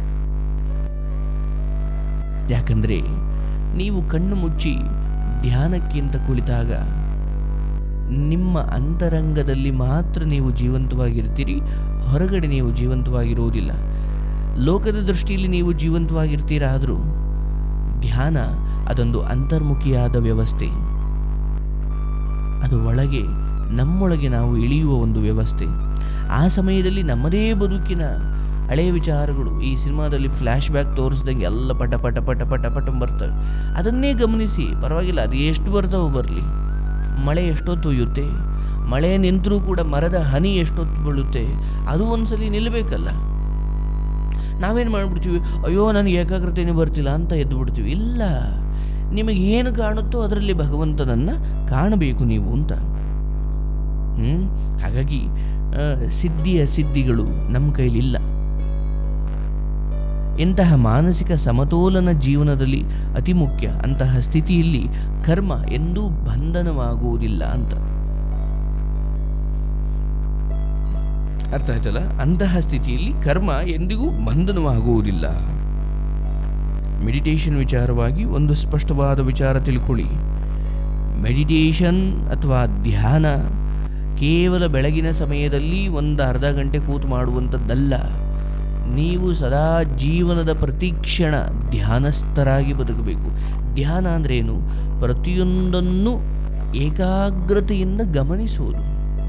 ಯಾಕಂದರೆ ನೀವು ಕಣ್ಣು ಮುಚ್ಚಿ ಧ್ಯಾನಕ್ಕಿಂತ ಕುಳಿತಾಗ ನಿಮ್ಮ ಅಂತರಂಗದಲ್ಲಿ ಮಾತ್ರ ನೀವು ಜೀವಂತವಾಗಿರ್ತೀರಿ, ಹೊರಗಡೆ ನೀವು ಜೀವಂತವಾಗಿರುವುದಿಲ್ಲ. ಲೋಕದ ದೃಷ್ಟಿಯಲ್ಲಿ ನೀವು ಜೀವಂತವಾಗಿರ್ತೀರಾದರೂ ಧ್ಯಾನ ಅದೊಂದು ಅಂತರ್ಮುಖಿಯಾದ ವ್ಯವಸ್ಥೆ. ಅದು ನಮ್ಮೊಳಗೆ ನಾವು ಇಳಿಯುವ ಒಂದು ವ್ಯವಸ್ಥೆ. ಆ ಸಮಯದಲ್ಲಿ ನಮ್ಮದೇ ಬದುಕಿನ ಹಳೆಯ ವಿಚಾರಗಳು ಈ ಸಿನಿಮಾದಲ್ಲಿ ಫ್ಲ್ಯಾಶ್ ಬ್ಯಾಕ್ ತೋರಿಸ್ದಂಗೆ ಎಲ್ಲ ಪಟ ಪಟ ಪಟ ಪಟ ಪಟ ಬರ್ತವೆ. ಅದನ್ನೇ ಗಮನಿಸಿ, ಪರವಾಗಿಲ್ಲ, ಅದು ಎಷ್ಟು ಬರ್ತಾವೋ ಬರಲಿ. ಮಳೆ ಎಷ್ಟೊತ್ತು ಒಯ್ಯುತ್ತೆ, ಮಳೆ ನಿಂತರೂ ಕೂಡ ಮರದ ಹನಿ ಎಷ್ಟೊತ್ತು ಬೀಳುತ್ತೆ, ಅದು ಒಂದ್ಸಲಿ ನಿಲ್ಲಬೇಕಲ್ಲ. ನಾವೇನು ಮಾಡಿಬಿಡ್ತೀವಿ, ಅಯ್ಯೋ ನನಗೆ ಏಕಾಗ್ರತೆಯೇ ಬರ್ತಿಲ್ಲ ಅಂತ ಎದ್ದು ಬಿಡ್ತೀವಿ. ಇಲ್ಲ, ನಿಮಗೆ ಏನು ಕಾಣುತ್ತೋ ಅದರಲ್ಲಿ ಭಗವಂತನನ್ನು ಕಾಣಬೇಕು ನೀವು ಅಂತ. ಹಾಗಾಗಿ ಸಿದ್ಧಿಗಳು ನಮ್ಮ ಕೈಲಿಲ್ಲ. ಇಂತಹ ಮಾನಸಿಕ ಸಮತೋಲನ ಜೀವನದಲ್ಲಿ ಅತಿ ಮುಖ್ಯ. ಅಂತಹ ಸ್ಥಿತಿಯಲ್ಲಿ ಕರ್ಮ ಎಂದೂ ಬಂಧನವಾಗುವುದಿಲ್ಲ ಅಂತ ಅರ್ಥ ಆಯ್ತಲ್ಲ. ಅಂತಹ ಸ್ಥಿತಿಯಲ್ಲಿ ಕರ್ಮ ಎಂದಿಗೂ ಬಂಧನವಾಗುವುದಿಲ್ಲ. ಮೆಡಿಟೇಷನ್ ವಿಚಾರವಾಗಿ ಒಂದು ಸ್ಪಷ್ಟವಾದ ವಿಚಾರ ತಿಳ್ಕೊಳ್ಳಿ. ಮೆಡಿಟೇಷನ್ ಅಥವಾ ಧ್ಯಾನ ಕೇವಲ ಬೆಳಗಿನ ಸಮಯದಲ್ಲಿ ಒಂದು ಅರ್ಧ ಗಂಟೆ ಕೂತು ಮಾಡುವಂಥದ್ದಲ್ಲ. ನೀವು ಸದಾ ಜೀವನದ ಪ್ರತಿಕ್ಷಣ ಧ್ಯಾನಸ್ಥರಾಗಿ ಬದುಕಬೇಕು. ಧ್ಯಾನ ಅಂದರೆ ಏನು? ಪ್ರತಿಯೊಂದನ್ನು ಏಕಾಗ್ರತೆಯಿಂದ ಗಮನಿಸುವುದು.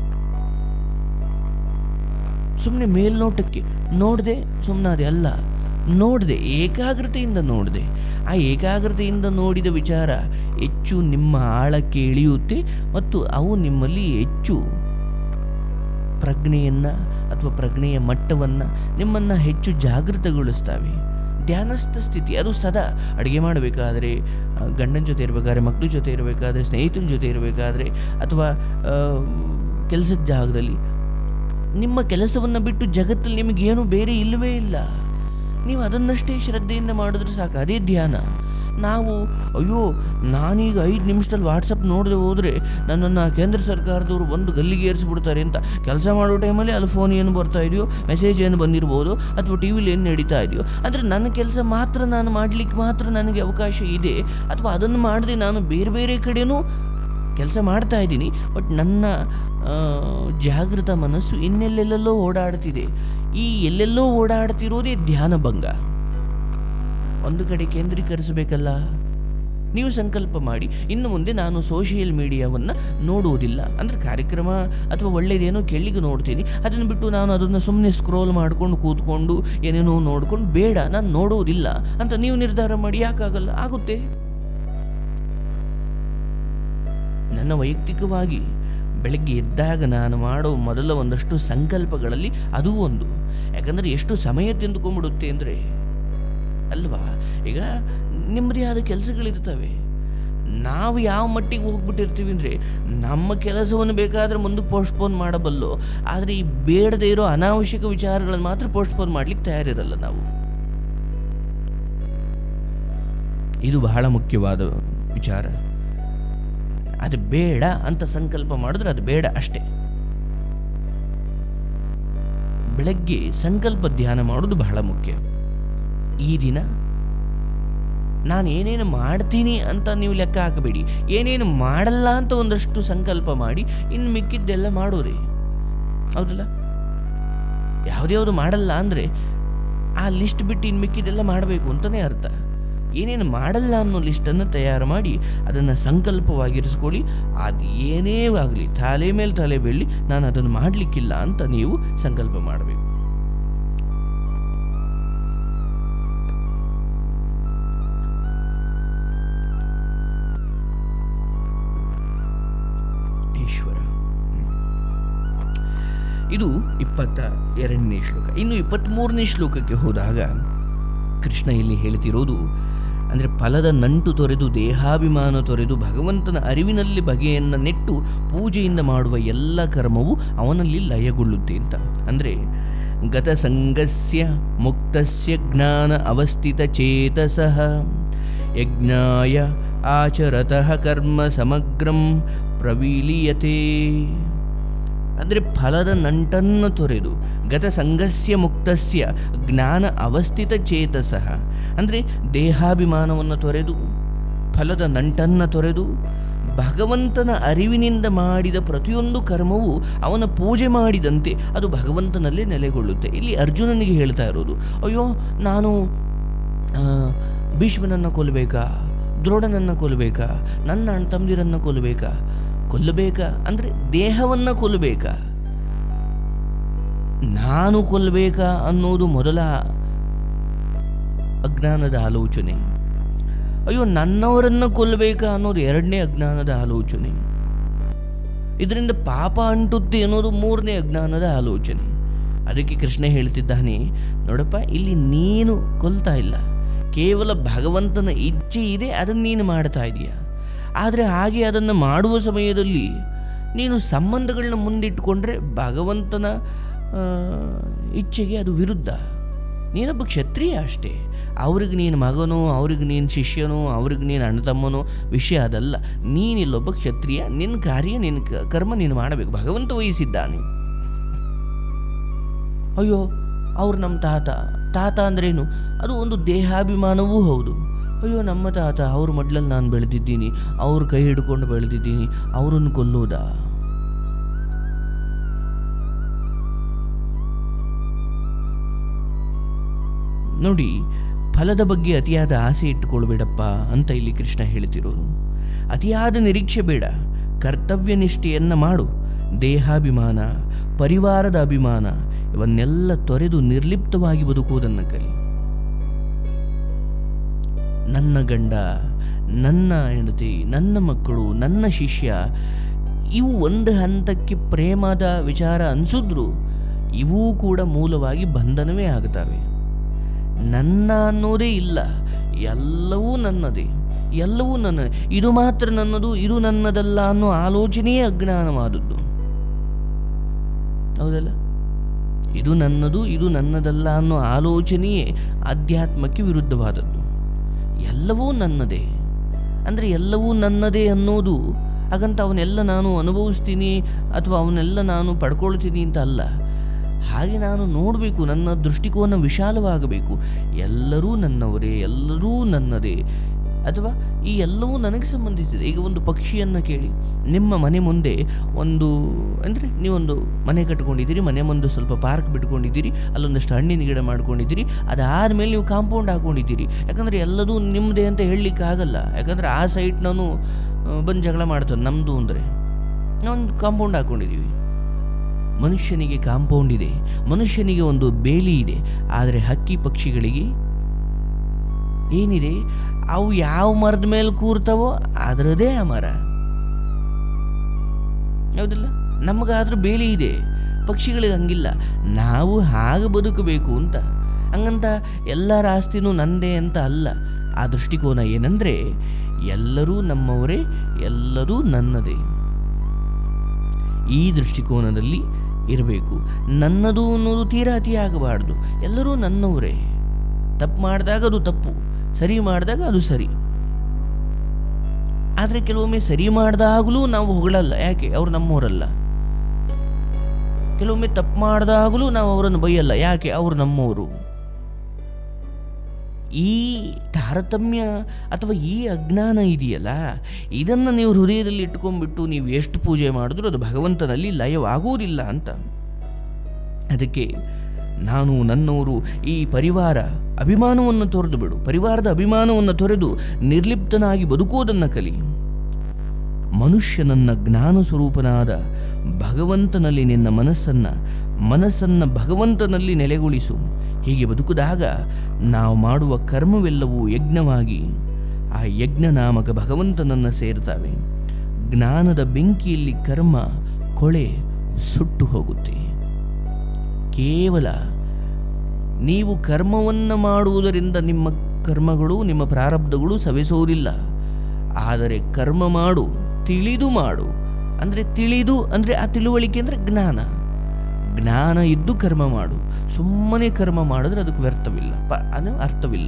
ಸುಮ್ಮನೆ ಮೇಲ್ನೋಟಕ್ಕೆ ನೋಡಿದೆ ಸುಮ್ಮನಾದೆ ಅಲ್ಲ, ನೋಡಿದೆ, ಏಕಾಗ್ರತೆಯಿಂದ ನೋಡಿದೆ. ಆ ಏಕಾಗ್ರತೆಯಿಂದ ನೋಡಿದ ವಿಚಾರ ಹೆಚ್ಚು ನಿಮ್ಮ ಆಳಕ್ಕೆ ಇಳಿಯುತ್ತೆ ಮತ್ತು ಅವು ನಿಮ್ಮಲ್ಲಿ ಹೆಚ್ಚು ಪ್ರಜ್ಞೆಯನ್ನು ಅಥವಾ ಪ್ರಜ್ಞೆಯ ಮಟ್ಟವನ್ನು ನಿಮ್ಮನ್ನು ಹೆಚ್ಚು ಜಾಗೃತಗೊಳಿಸ್ತವೆ. ಧ್ಯಾನಸ್ಥ ಸ್ಥಿತಿ ಅದು ಸದಾ ಅಡುಗೆ ಮಾಡಬೇಕಾದ್ರೆ, ಗಂಡನ ಜೊತೆ ಇರಬೇಕಾದ್ರೆ, ಮಕ್ಕಳ ಜೊತೆ ಇರಬೇಕಾದ್ರೆ, ಸ್ನೇಹಿತನ ಜೊತೆ ಇರಬೇಕಾದ್ರೆ, ಅಥವಾ ಕೆಲಸದ ಜಾಗದಲ್ಲಿ, ನಿಮ್ಮ ಕೆಲಸವನ್ನು ಬಿಟ್ಟು ಜಗತ್ತಲ್ಲಿ ನಿಮಗೇನು ಬೇರೆ ಇಲ್ಲವೇ ಇಲ್ಲ. ನೀವು ಅದನ್ನಷ್ಟೇ ಶ್ರದ್ಧೆಯಿಂದ ಮಾಡಿದ್ರೆ ಸಾಕು, ಅದೇ ಧ್ಯಾನ. ನಾವು ಅಯ್ಯೋ ನಾನೀಗ 5 ನಿಮಿಷದಲ್ಲಿ ವಾಟ್ಸಪ್ ನೋಡದೆ ಹೋದರೆ ನನ್ನನ್ನು ಕೇಂದ್ರ ಸರ್ಕಾರದವರು ಒಂದು ಗಲ್ಲಿಗೆ ಏರಿಸ್ಬಿಡ್ತಾರೆ ಅಂತ ಕೆಲಸ ಮಾಡೋ ಟೈಮಲ್ಲಿ ಅಲ್ಲಿ ಫೋನ್ ಏನು ಬರ್ತಾ ಇದೆಯೋ, ಮೆಸೇಜ್ ಏನು ಬಂದಿರ್ಬೋದು, ಅಥವಾ ಟಿ ವಿಲಿ ಏನು ನಡೀತಾ ಇದೆಯೋ. ಅಂದರೆ ನನ್ನ ಕೆಲಸ ಮಾತ್ರ ನಾನು ಮಾಡಲಿಕ್ಕೆ ಮಾತ್ರ ನನಗೆ ಅವಕಾಶ ಇದೆ, ಅಥವಾ ಅದನ್ನು ಮಾಡದೆ ನಾನು ಬೇರೆ ಬೇರೆ ಕಡೆಯೂ ಕೆಲಸ ಮಾಡ್ತಾ ಇದ್ದೀನಿ. ಬಟ್ ನನ್ನ ಜಾಗೃತ ಮನಸ್ಸು ಇನ್ನೆಲ್ಲೆಲ್ಲೋ ಓಡಾಡ್ತಿದೆ. ಈ ಎಲ್ಲೆಲ್ಲೋ ಓಡಾಡ್ತಿರೋದೇ ಧ್ಯಾನ ಭಂಗ. ಒಂದು ಕಡೆ ಕೇಂದ್ರೀಕರಿಸಬೇಕಲ್ಲ. ನೀವು ಸಂಕಲ್ಪ ಮಾಡಿ, ಇನ್ನು ಮುಂದೆ ನಾನು ಸೋಷಿಯಲ್ ಮೀಡಿಯಾವನ್ನು ನೋಡುವುದಿಲ್ಲ. ಅಂದರೆ ಕಾರ್ಯಕ್ರಮ ಅಥವಾ ಒಳ್ಳೆಯದೇನೋ ಕೇಳಿಗೆ ನೋಡ್ತೀನಿ, ಅದನ್ನು ಬಿಟ್ಟು ನಾನು ಅದನ್ನು ಸುಮ್ಮನೆ ಸ್ಕ್ರೋಲ್ ಮಾಡ್ಕೊಂಡು ಕೂತ್ಕೊಂಡು ಏನೇನೋ ನೋಡ್ಕೊಂಡು ಬೇಡ ನಾನು ನೋಡುವುದಿಲ್ಲ ಅಂತ ನೀವು ನಿರ್ಧಾರ ಮಾಡಿ. ಯಾಕಾಗಲ್ಲ? ಆಗುತ್ತೆ. ನನ್ನ ವೈಯಕ್ತಿಕವಾಗಿ ಬೆಳಗ್ಗೆ ಎದ್ದಾಗ ನಾನು ಮಾಡೋ ಮೊದಲ ಒಂದಷ್ಟು ಸಂಕಲ್ಪಗಳಲ್ಲಿ ಅದೂ ಒಂದು. ಯಾಕಂದರೆ ಎಷ್ಟು ಸಮಯ ತಿಂದುಕೊಂಡ್ಬಿಡುತ್ತೆ ಅಂದರೆ ಅಲ್ವಾ. ಈಗ ನಿಮ್ಮದೇ ಆದ ಕೆಲಸಗಳಿರ್ತವೆ. ನಾವು ಯಾವ ಮಟ್ಟಿಗೆ ಹೋಗ್ಬಿಟ್ಟಿರ್ತೀವಿ ಅಂದರೆ ನಮ್ಮ ಕೆಲಸವನ್ನು ಬೇಕಾದರೆ ಮುಂದಕ್ಕೆ ಪೋಸ್ಟ್ಪೋನ್ ಮಾಡಬಲ್ಲೋ, ಆದರೆ ಈ ಬೇಡದೇ ಇರೋ ಅನಾವಶ್ಯಕ ವಿಚಾರಗಳನ್ನು ಮಾತ್ರ ಪೋಸ್ಟ್ಪೋನ್ ಮಾಡಲಿಕ್ಕೆ ತಯಾರಿರಲ್ಲ ನಾವು. ಇದು ಬಹಳ ಮುಖ್ಯವಾದ ವಿಚಾರ. ಅದು ಬೇಡ ಅಂತ ಸಂಕಲ್ಪ ಮಾಡಿದ್ರೆ ಅದು ಬೇಡ ಅಷ್ಟೇ. ಬೆಳಗ್ಗೆ ಸಂಕಲ್ಪ ಧ್ಯಾನ ಮಾಡೋದು ಬಹಳ ಮುಖ್ಯ. ಈ ದಿನ ನಾನು ಏನೇನು ಮಾಡ್ತೀನಿ ಅಂತ ನೀವು ಲೆಕ್ಕ ಹಾಕಬೇಡಿ. ಏನೇನು ಮಾಡಲ್ಲ ಅಂತ ಒಂದಷ್ಟು ಸಂಕಲ್ಪ ಮಾಡಿ, ಇನ್ನು ಮಿಕ್ಕಿದ್ದೆಲ್ಲ ಮಾಡೋರಿ. ಹೌದಲ್ಲ? ಯಾವುದ್ಯಾವುದು ಮಾಡಲ್ಲ ಅಂದರೆ ಆ ಲಿಸ್ಟ್ ಬಿಟ್ಟು ಇನ್ನು ಮಿಕ್ಕಿದ್ದೆಲ್ಲ ಮಾಡಬೇಕು ಅಂತಲೇ ಅರ್ಥ. ಏನೇನು ಮಾಡಲ್ಲ ಅನ್ನೋ ಲಿಸ್ಟನ್ನು ತಯಾರು ಮಾಡಿ ಅದನ್ನು ಸಂಕಲ್ಪವಾಗಿರಿಸ್ಕೊಳ್ಳಿ. ಅದು ಏನೇ ಆಗಲಿ, ತಲೆ ಮೇಲೆ ತಲೆ ಬೀಳಲಿ, ನಾನು ಅದನ್ನು ಮಾಡಲಿಕ್ಕಿಲ್ಲ ಅಂತ ನೀವು ಸಂಕಲ್ಪ ಮಾಡಬೇಕು. ಈಶ್ವರ. ಇದು 22ನೇ ಶ್ಲೋಕ. ಇನ್ನು 23ನೇ ಶ್ಲೋಕಕ್ಕೆ ಹೋದಾಗ ಕೃಷ್ಣ ಇಲ್ಲಿ ಹೇಳ್ತಿರೋದು ಅಂದರೆ ಫಲದ ನಂಟು ತೊರೆದು ದೇಹಾಭಿಮಾನ ತೊರೆದು ಭಗವಂತನ ಅರಿವಿನಲ್ಲಿ ಬಗೆಯನ್ನು ನೆಟ್ಟು ಪೂಜೆಯಿಂದ ಮಾಡುವ ಎಲ್ಲ ಕರ್ಮವು ಅವನಲ್ಲಿ ಲಯಗೊಳ್ಳುತ್ತೆ ಅಂತ. ಅಂದರೆ ಗತಸಂಗಸ್ಯ ಮುಕ್ತಸ್ಯ ಜ್ಞಾನ ಅವಸ್ಥಿತ ಚೇತಸಃ ಯಜ್ಞಾಯ ಆಚರತಃ ಕರ್ಮ ಸಮಗ್ರಂ ಪ್ರವಿಲೀಯತೆ. ಅಂದರೆ ಫಲದ ನಂಟನ್ನು ತೊರೆದು ಗತಸಂಗಸ್ಯ ಮುಕ್ತಸ್ಯ ಜ್ಞಾನ ಅವಸ್ಥಿತ ಚೇತಸಃ, ಅಂದರೆ ದೇಹಾಭಿಮಾನವನ್ನು ತೊರೆದು ಫಲದ ನಂಟನ್ನು ತೊರೆದು ಭಗವಂತನ ಅರಿವಿನಿಂದ ಮಾಡಿದ ಪ್ರತಿಯೊಂದು ಕರ್ಮವು ಅವನ ಪೂಜೆ ಮಾಡಿದಂತೆ ಅದು ಭಗವಂತನಲ್ಲೇ ನೆಲೆಗೊಳ್ಳುತ್ತೆ. ಇಲ್ಲಿ ಅರ್ಜುನನಿಗೆ ಹೇಳ್ತಾ ಇರೋದು, ಅಯ್ಯೋ ನಾನು ಭೀಷ್ಮನನ್ನು ಕೊಲ್ಲಬೇಕಾ, ದ್ರೋಣನನ್ನು ಕೊಲ್ಲಬೇಕಾ, ನನ್ನ ಅಣ್ಣ ತಮ್ಮದಿರನ್ನು ಕೊಲ್ಲಬೇಕಾ ಅಂದರೆ ದೇಹವನ್ನು ಕೊಲ್ಲಬೇಕಾ, ನಾನು ಕೊಲ್ಲಬೇಕಾ ಅನ್ನೋದು ಮೊದಲ ಅಜ್ಞಾನದ ಆಲೋಚನೆ. ಅಯ್ಯೋ ನನ್ನವರನ್ನು ಕೊಲ್ಲಬೇಕಾ ಅನ್ನೋದು 2ನೇ ಅಜ್ಞಾನದ ಆಲೋಚನೆ. ಇದರಿಂದ ಪಾಪ ಅಂಟುತ್ತೆ ಅನ್ನೋದು 3ನೇ ಅಜ್ಞಾನದ ಆಲೋಚನೆ. ಅದಕ್ಕೆ ಕೃಷ್ಣ ಹೇಳ್ತಿದ್ದಾನೆ, ನೋಡಪ್ಪ ಇಲ್ಲಿ ನೀನು ಕೊಲ್ತಾ ಇಲ್ಲ, ಕೇವಲ ಭಗವಂತನ ಇಚ್ಛೆ ಇದೆ, ಅದನ್ನು ನೀನು ಮಾಡ್ತಾ ಇದೀಯ. ಆದರೆ ಹಾಗೆ ಅದನ್ನು ಮಾಡುವ ಸಮಯದಲ್ಲಿ ನೀನು ಸಂಬಂಧಗಳನ್ನ ಮುಂದಿಟ್ಟುಕೊಂಡ್ರೆ ಭಗವಂತನ ಇಚ್ಛೆಗೆ ಅದು ವಿರುದ್ಧ. ನೀನೊಬ್ಬ ಕ್ಷತ್ರಿಯ ಅಷ್ಟೇ. ಅವ್ರಿಗೆ ನೀನು ಮಗನೋ, ಅವ್ರಿಗೆ ನೀನು ಶಿಷ್ಯನೋ, ಅವ್ರಿಗೆ ನೀನು ಅಣ್ಣ ತಮ್ಮನೋ ವಿಷಯ ಅದಲ್ಲ. ನೀನಿಲ್ಲೊಬ್ಬ ಕ್ಷತ್ರಿಯ, ನಿನ್ನ ಕಾರ್ಯ ನಿನ್ನ ಕರ್ಮ ನೀನು ಮಾಡಬೇಕು, ಭಗವಂತ ವಹಿಸಿದ್ದಾನೆ. ಅಯ್ಯೋ ಅವ್ರು ನಮ್ಮ ತಾತ ಅಂದ್ರೇನು? ಅದು ಒಂದು ದೇಹಾಭಿಮಾನವೂ ಹೌದು. ಅಯ್ಯೋ ನಮ್ಮ ತಾತ, ಅವ್ರ ಮಡ್ಲಲ್ಲಿ ನಾನು ಬೆಳೆದಿದ್ದೀನಿ, ಅವ್ರ ಕೈ ಹಿಡ್ಕೊಂಡು ಬೆಳೆದಿದ್ದೀನಿ, ಅವರನ್ನು ಕೊಲ್ಲೋದಾ? ನೋಡಿ, ಫಲದ ಬಗ್ಗೆ ಅತಿಯಾದ ಆಸೆ ಇಟ್ಟುಕೊಳ್ಬೇಡಪ್ಪ ಅಂತ ಇಲ್ಲಿ ಕೃಷ್ಣ ಹೇಳ್ತಿರೋದು. ಅತಿಯಾದ ನಿರೀಕ್ಷೆ ಬೇಡ. ಕರ್ತವ್ಯ ನಿಷ್ಠೆಯನ್ನು ಮಾಡು. ದೇಹಾಭಿಮಾನ, ಪರಿವಾರದ ಅಭಿಮಾನ ಇವನ್ನೆಲ್ಲ ತೊರೆದು ನಿರ್ಲಿಪ್ತವಾಗಿ ಬದುಕುವುದನ್ನು ಕಲಿ. ನನ್ನ ಗಂಡ, ನನ್ನ ಹೆಂಡತಿ, ನನ್ನ ಮಕ್ಕಳು, ನನ್ನ ಶಿಷ್ಯ, ಇವು ಒಂದು ಹಂತಕ್ಕೆ ಪ್ರೇಮದ ವಿಚಾರ ಅನಿಸಿದ್ರು ಇವೂ ಕೂಡ ಮೂಲವಾಗಿ ಬಂಧನವೇ ಆಗುತ್ತವೆ. ನನ್ನ ಅನ್ನೋದೇ ಇಲ್ಲ, ಎಲ್ಲವೂ ನನ್ನದೇ, ಎಲ್ಲವೂ ನನ್ನ, ಇದು ಮಾತ್ರ ನನ್ನದು, ಇದು ನನ್ನದಲ್ಲ ಅನ್ನೋ ಆಲೋಚನೆಯೇ ಅಜ್ಞಾನವಾದದ್ದು. ಹೌದಲ್ಲ? ಇದು ನನ್ನದು, ಇದು ನನ್ನದಲ್ಲ ಅನ್ನೋ ಆಲೋಚನೆಯೇ ಆಧ್ಯಾತ್ಮಕ್ಕೆ ವಿರುದ್ಧವಾದದ್ದು. ಎಲ್ಲವೂ ನನ್ನದೇ ಅಂದರೆ ಎಲ್ಲವೂ ನನ್ನದೇ ಅನ್ನೋದು ಹಾಗಂತ ಅವನ್ನೆಲ್ಲ ನಾನು ಅನುಭವಿಸ್ತೀನಿ ಅಥವಾ ಅವನ್ನೆಲ್ಲ ನಾನು ಪಡ್ಕೊಳ್ತೀನಿ ಅಂತ ಅಲ್ಲ. ಹಾಗೆ ನಾನು ನೋಡಬೇಕು, ನನ್ನ ದೃಷ್ಟಿಕೋನ ವಿಶಾಲವಾಗಬೇಕು. ಎಲ್ಲರೂ ನನ್ನವರೇ, ಎಲ್ಲರೂ ನನ್ನದೇ, ಅಥವಾ ಈ ಎಲ್ಲವೂ ನನಗೆ ಸಂಬಂಧಿಸಿದೆ. ಈಗ ಒಂದು ಪಕ್ಷಿಯನ್ನು ಕೇಳಿ, ನಿಮ್ಮ ಮನೆ ಮುಂದೆ ಒಂದು ಅಂದರೆ ನೀವೊಂದು ಮನೆ ಕಟ್ಕೊಂಡಿದ್ದೀರಿ, ಮನೆ ಮುಂದೆ ಸ್ವಲ್ಪ ಪಾರ್ಕ್ ಬಿಟ್ಕೊಂಡಿದ್ದೀರಿ, ಅಲ್ಲೊಂದಷ್ಟು ಹಣ್ಣಿನ ಗಿಡ ಮಾಡ್ಕೊಂಡಿದ್ದೀರಿ, ಅದಾದಮೇಲೆ ನೀವು ಕಾಂಪೌಂಡ್ ಹಾಕ್ಕೊಂಡಿದ್ದೀರಿ. ಯಾಕಂದರೆ ಎಲ್ಲದೂ ನಿಮ್ಮದೇ ಅಂತ ಹೇಳಲಿಕ್ಕಾಗಲ್ಲ. ಯಾಕಂದರೆ ಆ ಸೈಟ್ ನಾನು ಬಂದು ಜಗಳ ಮಾಡ್ತಾನೆ ನಮ್ಮದು ಅಂದರೆ ನಾವೊಂದು ಕಾಂಪೌಂಡ್ ಹಾಕ್ಕೊಂಡಿದ್ದೀವಿ. ಮನುಷ್ಯನಿಗೆ ಕಾಂಪೌಂಡ್ ಇದೆ, ಮನುಷ್ಯನಿಗೆ ಒಂದು ಬೇಲಿ ಇದೆ, ಆದರೆ ಹಕ್ಕಿ ಪಕ್ಷಿಗಳಿಗೆ ಏನಿದೆ? ಅವು ಯಾವ ಮರದ ಮೇಲೆ ಕೂರ್ತಾವೋ ಅದರದೇ ಆ ಮರ. ಹೌದಿಲ್ಲ? ನಮಗಾದ್ರೂ ಬೇಲಿ ಇದೆ, ಪಕ್ಷಿಗಳಿಗೆ ಹಂಗಿಲ್ಲ. ನಾವು ಹಾಗೆ ಬದುಕಬೇಕು ಅಂತ. ಹಂಗಂತ ಎಲ್ಲರ ಆಸ್ತಿನೂ ನಂದೇ ಅಂತ ಅಲ್ಲ. ಆ ದೃಷ್ಟಿಕೋನ ಏನಂದರೆ ಎಲ್ಲರೂ ನಮ್ಮವರೇ, ಎಲ್ಲರೂ ನನ್ನದೇ. ಈ ದೃಷ್ಟಿಕೋನದಲ್ಲಿ ಇರಬೇಕು. ನನ್ನದು ಅನ್ನೋದು ತೀರಾ ಅತಿ ಆಗಬಾರ್ದು. ಎಲ್ಲರೂ ನನ್ನವರೇ. ತಪ್ಪು ಮಾಡಿದಾಗ ಅದು ತಪ್ಪು, ಸರಿ ಮಾಡಿದಾಗ ಅದು ಸರಿ. ಆದರೆ ಕೆಲವೊಮ್ಮೆ ಸರಿ ಮಾಡಿದಾಗಲೂ ನಾವು ಹೊಗಳಲ್ಲ. ಯಾಕೆ? ಅವರು ನಮ್ಮವರಲ್ಲ. ಕೆಲವೊಮ್ಮೆ ತಪ್ಪು ಮಾಡಿದಾಗಲೂ ನಾವು ಅವರನ್ನು ಬೈಯಲ್ಲ. ಯಾಕೆ? ಅವರು ನಮ್ಮವರು. ಈ ತಾರತಮ್ಯ ಅಥವಾ ಈ ಅಜ್ಞಾನ ಇದೆಯಲ್ಲ, ಇದನ್ನು ನೀವು ಹೃದಯದಲ್ಲಿ ಇಟ್ಕೊಂಡ್ಬಿಟ್ಟು ನೀವು ಎಷ್ಟು ಪೂಜೆ ಮಾಡಿದ್ರೂ ಅದು ಭಗವಂತನಲ್ಲಿ ಲಯವಾಗುವುದಿಲ್ಲ ಅಂತ. ಅದಕ್ಕೆ ನಾನು, ನನ್ನವರು, ಈ ಪರಿವಾರ ಅಭಿಮಾನವನ್ನು ತೊರೆದು ಬಿಡು. ಪರಿವಾರದ ಅಭಿಮಾನವನ್ನು ತೊರೆದು ನಿರ್ಲಿಪ್ತನಾಗಿ ಬದುಕುವುದನ್ನು ಕಲಿ. ಮನುಷ್ಯನನ್ನ ಜ್ಞಾನ ಸ್ವರೂಪನಾದ ಭಗವಂತನಲ್ಲಿ ನಿನ್ನ ಮನಸ್ಸನ್ನು ಭಗವಂತನಲ್ಲಿ ನೆಲೆಗೊಳಿಸು. ಹೀಗೆ ಬದುಕಿದಾಗ ನಾವು ಮಾಡುವ ಕರ್ಮವೆಲ್ಲವೂ ಯಜ್ಞವಾಗಿ ಆ ಯಜ್ಞ ನಾಮಕ ಭಗವಂತನನ್ನು ಸೇರ್ತವೆ. ಜ್ಞಾನದ ಬೆಂಕಿಯಲ್ಲಿ ಕರ್ಮ ಕೊಳೆ ಸುಟ್ಟು ಹೋಗುತ್ತೆ. ಕೇವಲ ನೀವು ಕರ್ಮವನ್ನು ಮಾಡುವುದರಿಂದ ನಿಮ್ಮ ಕರ್ಮಗಳು, ನಿಮ್ಮ ಪ್ರಾರಬ್ಧಗಳು ಸವೆಸೋದಿಲ್ಲ. ಆದರೆ ಕರ್ಮ ಮಾಡು, ತಿಳಿದು ಮಾಡು. ಅಂದರೆ ತಿಳಿದು ಅಂದರೆ ಆ ತಿಳುವಳಿಕೆ ಅಂದರೆ ಜ್ಞಾನ ಇದ್ದು ಕರ್ಮ ಮಾಡು. ಸುಮ್ಮನೆ ಕರ್ಮ ಮಾಡಿದ್ರೆ ಅದಕ್ಕೆ ವ್ಯರ್ಥವಿಲ್ಲ, ಅರ್ಥವಿಲ್ಲ.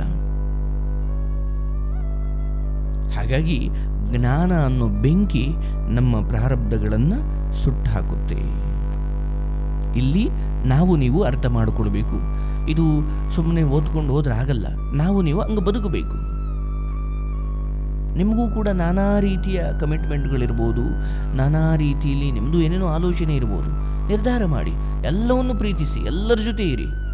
ಹಾಗಾಗಿ ಜ್ಞಾನ ಅನ್ನೋ ಬೆಂಕಿ ನಮ್ಮ ಪ್ರಾರಬ್ಧಗಳನ್ನು ಸುಟ್ಟು ಹಾಕುತ್ತೆ. ಇಲ್ಲಿ ನಾವು ನೀವು ಅರ್ಥ ಮಾಡಿಕೊಳ್ಬೇಕು. ಇದು ಸುಮ್ಮನೆ ಓದ್ಕೊಂಡು ಹೋದ್ರೆ ಆಗಲ್ಲ. ನಾವು ನೀವು ಹಂಗೆ ಬದುಕಬೇಕು. ನಿಮಗೂ ಕೂಡ ನಾನಾ ರೀತಿಯ ಕಮಿಟ್ಮೆಂಟ್ಗಳಿರ್ಬೋದು, ನಾನಾ ರೀತಿಯಲ್ಲಿ ನಿಮ್ಮದು ಏನೇನೋ ಆಲೋಚನೆ ಇರ್ಬೋದು. ನಿರ್ಧಾರ ಮಾಡಿ, ಎಲ್ಲವನ್ನು ಪ್ರೀತಿಸಿ, ಎಲ್ಲರ ಜೊತೆ ಇರಿ.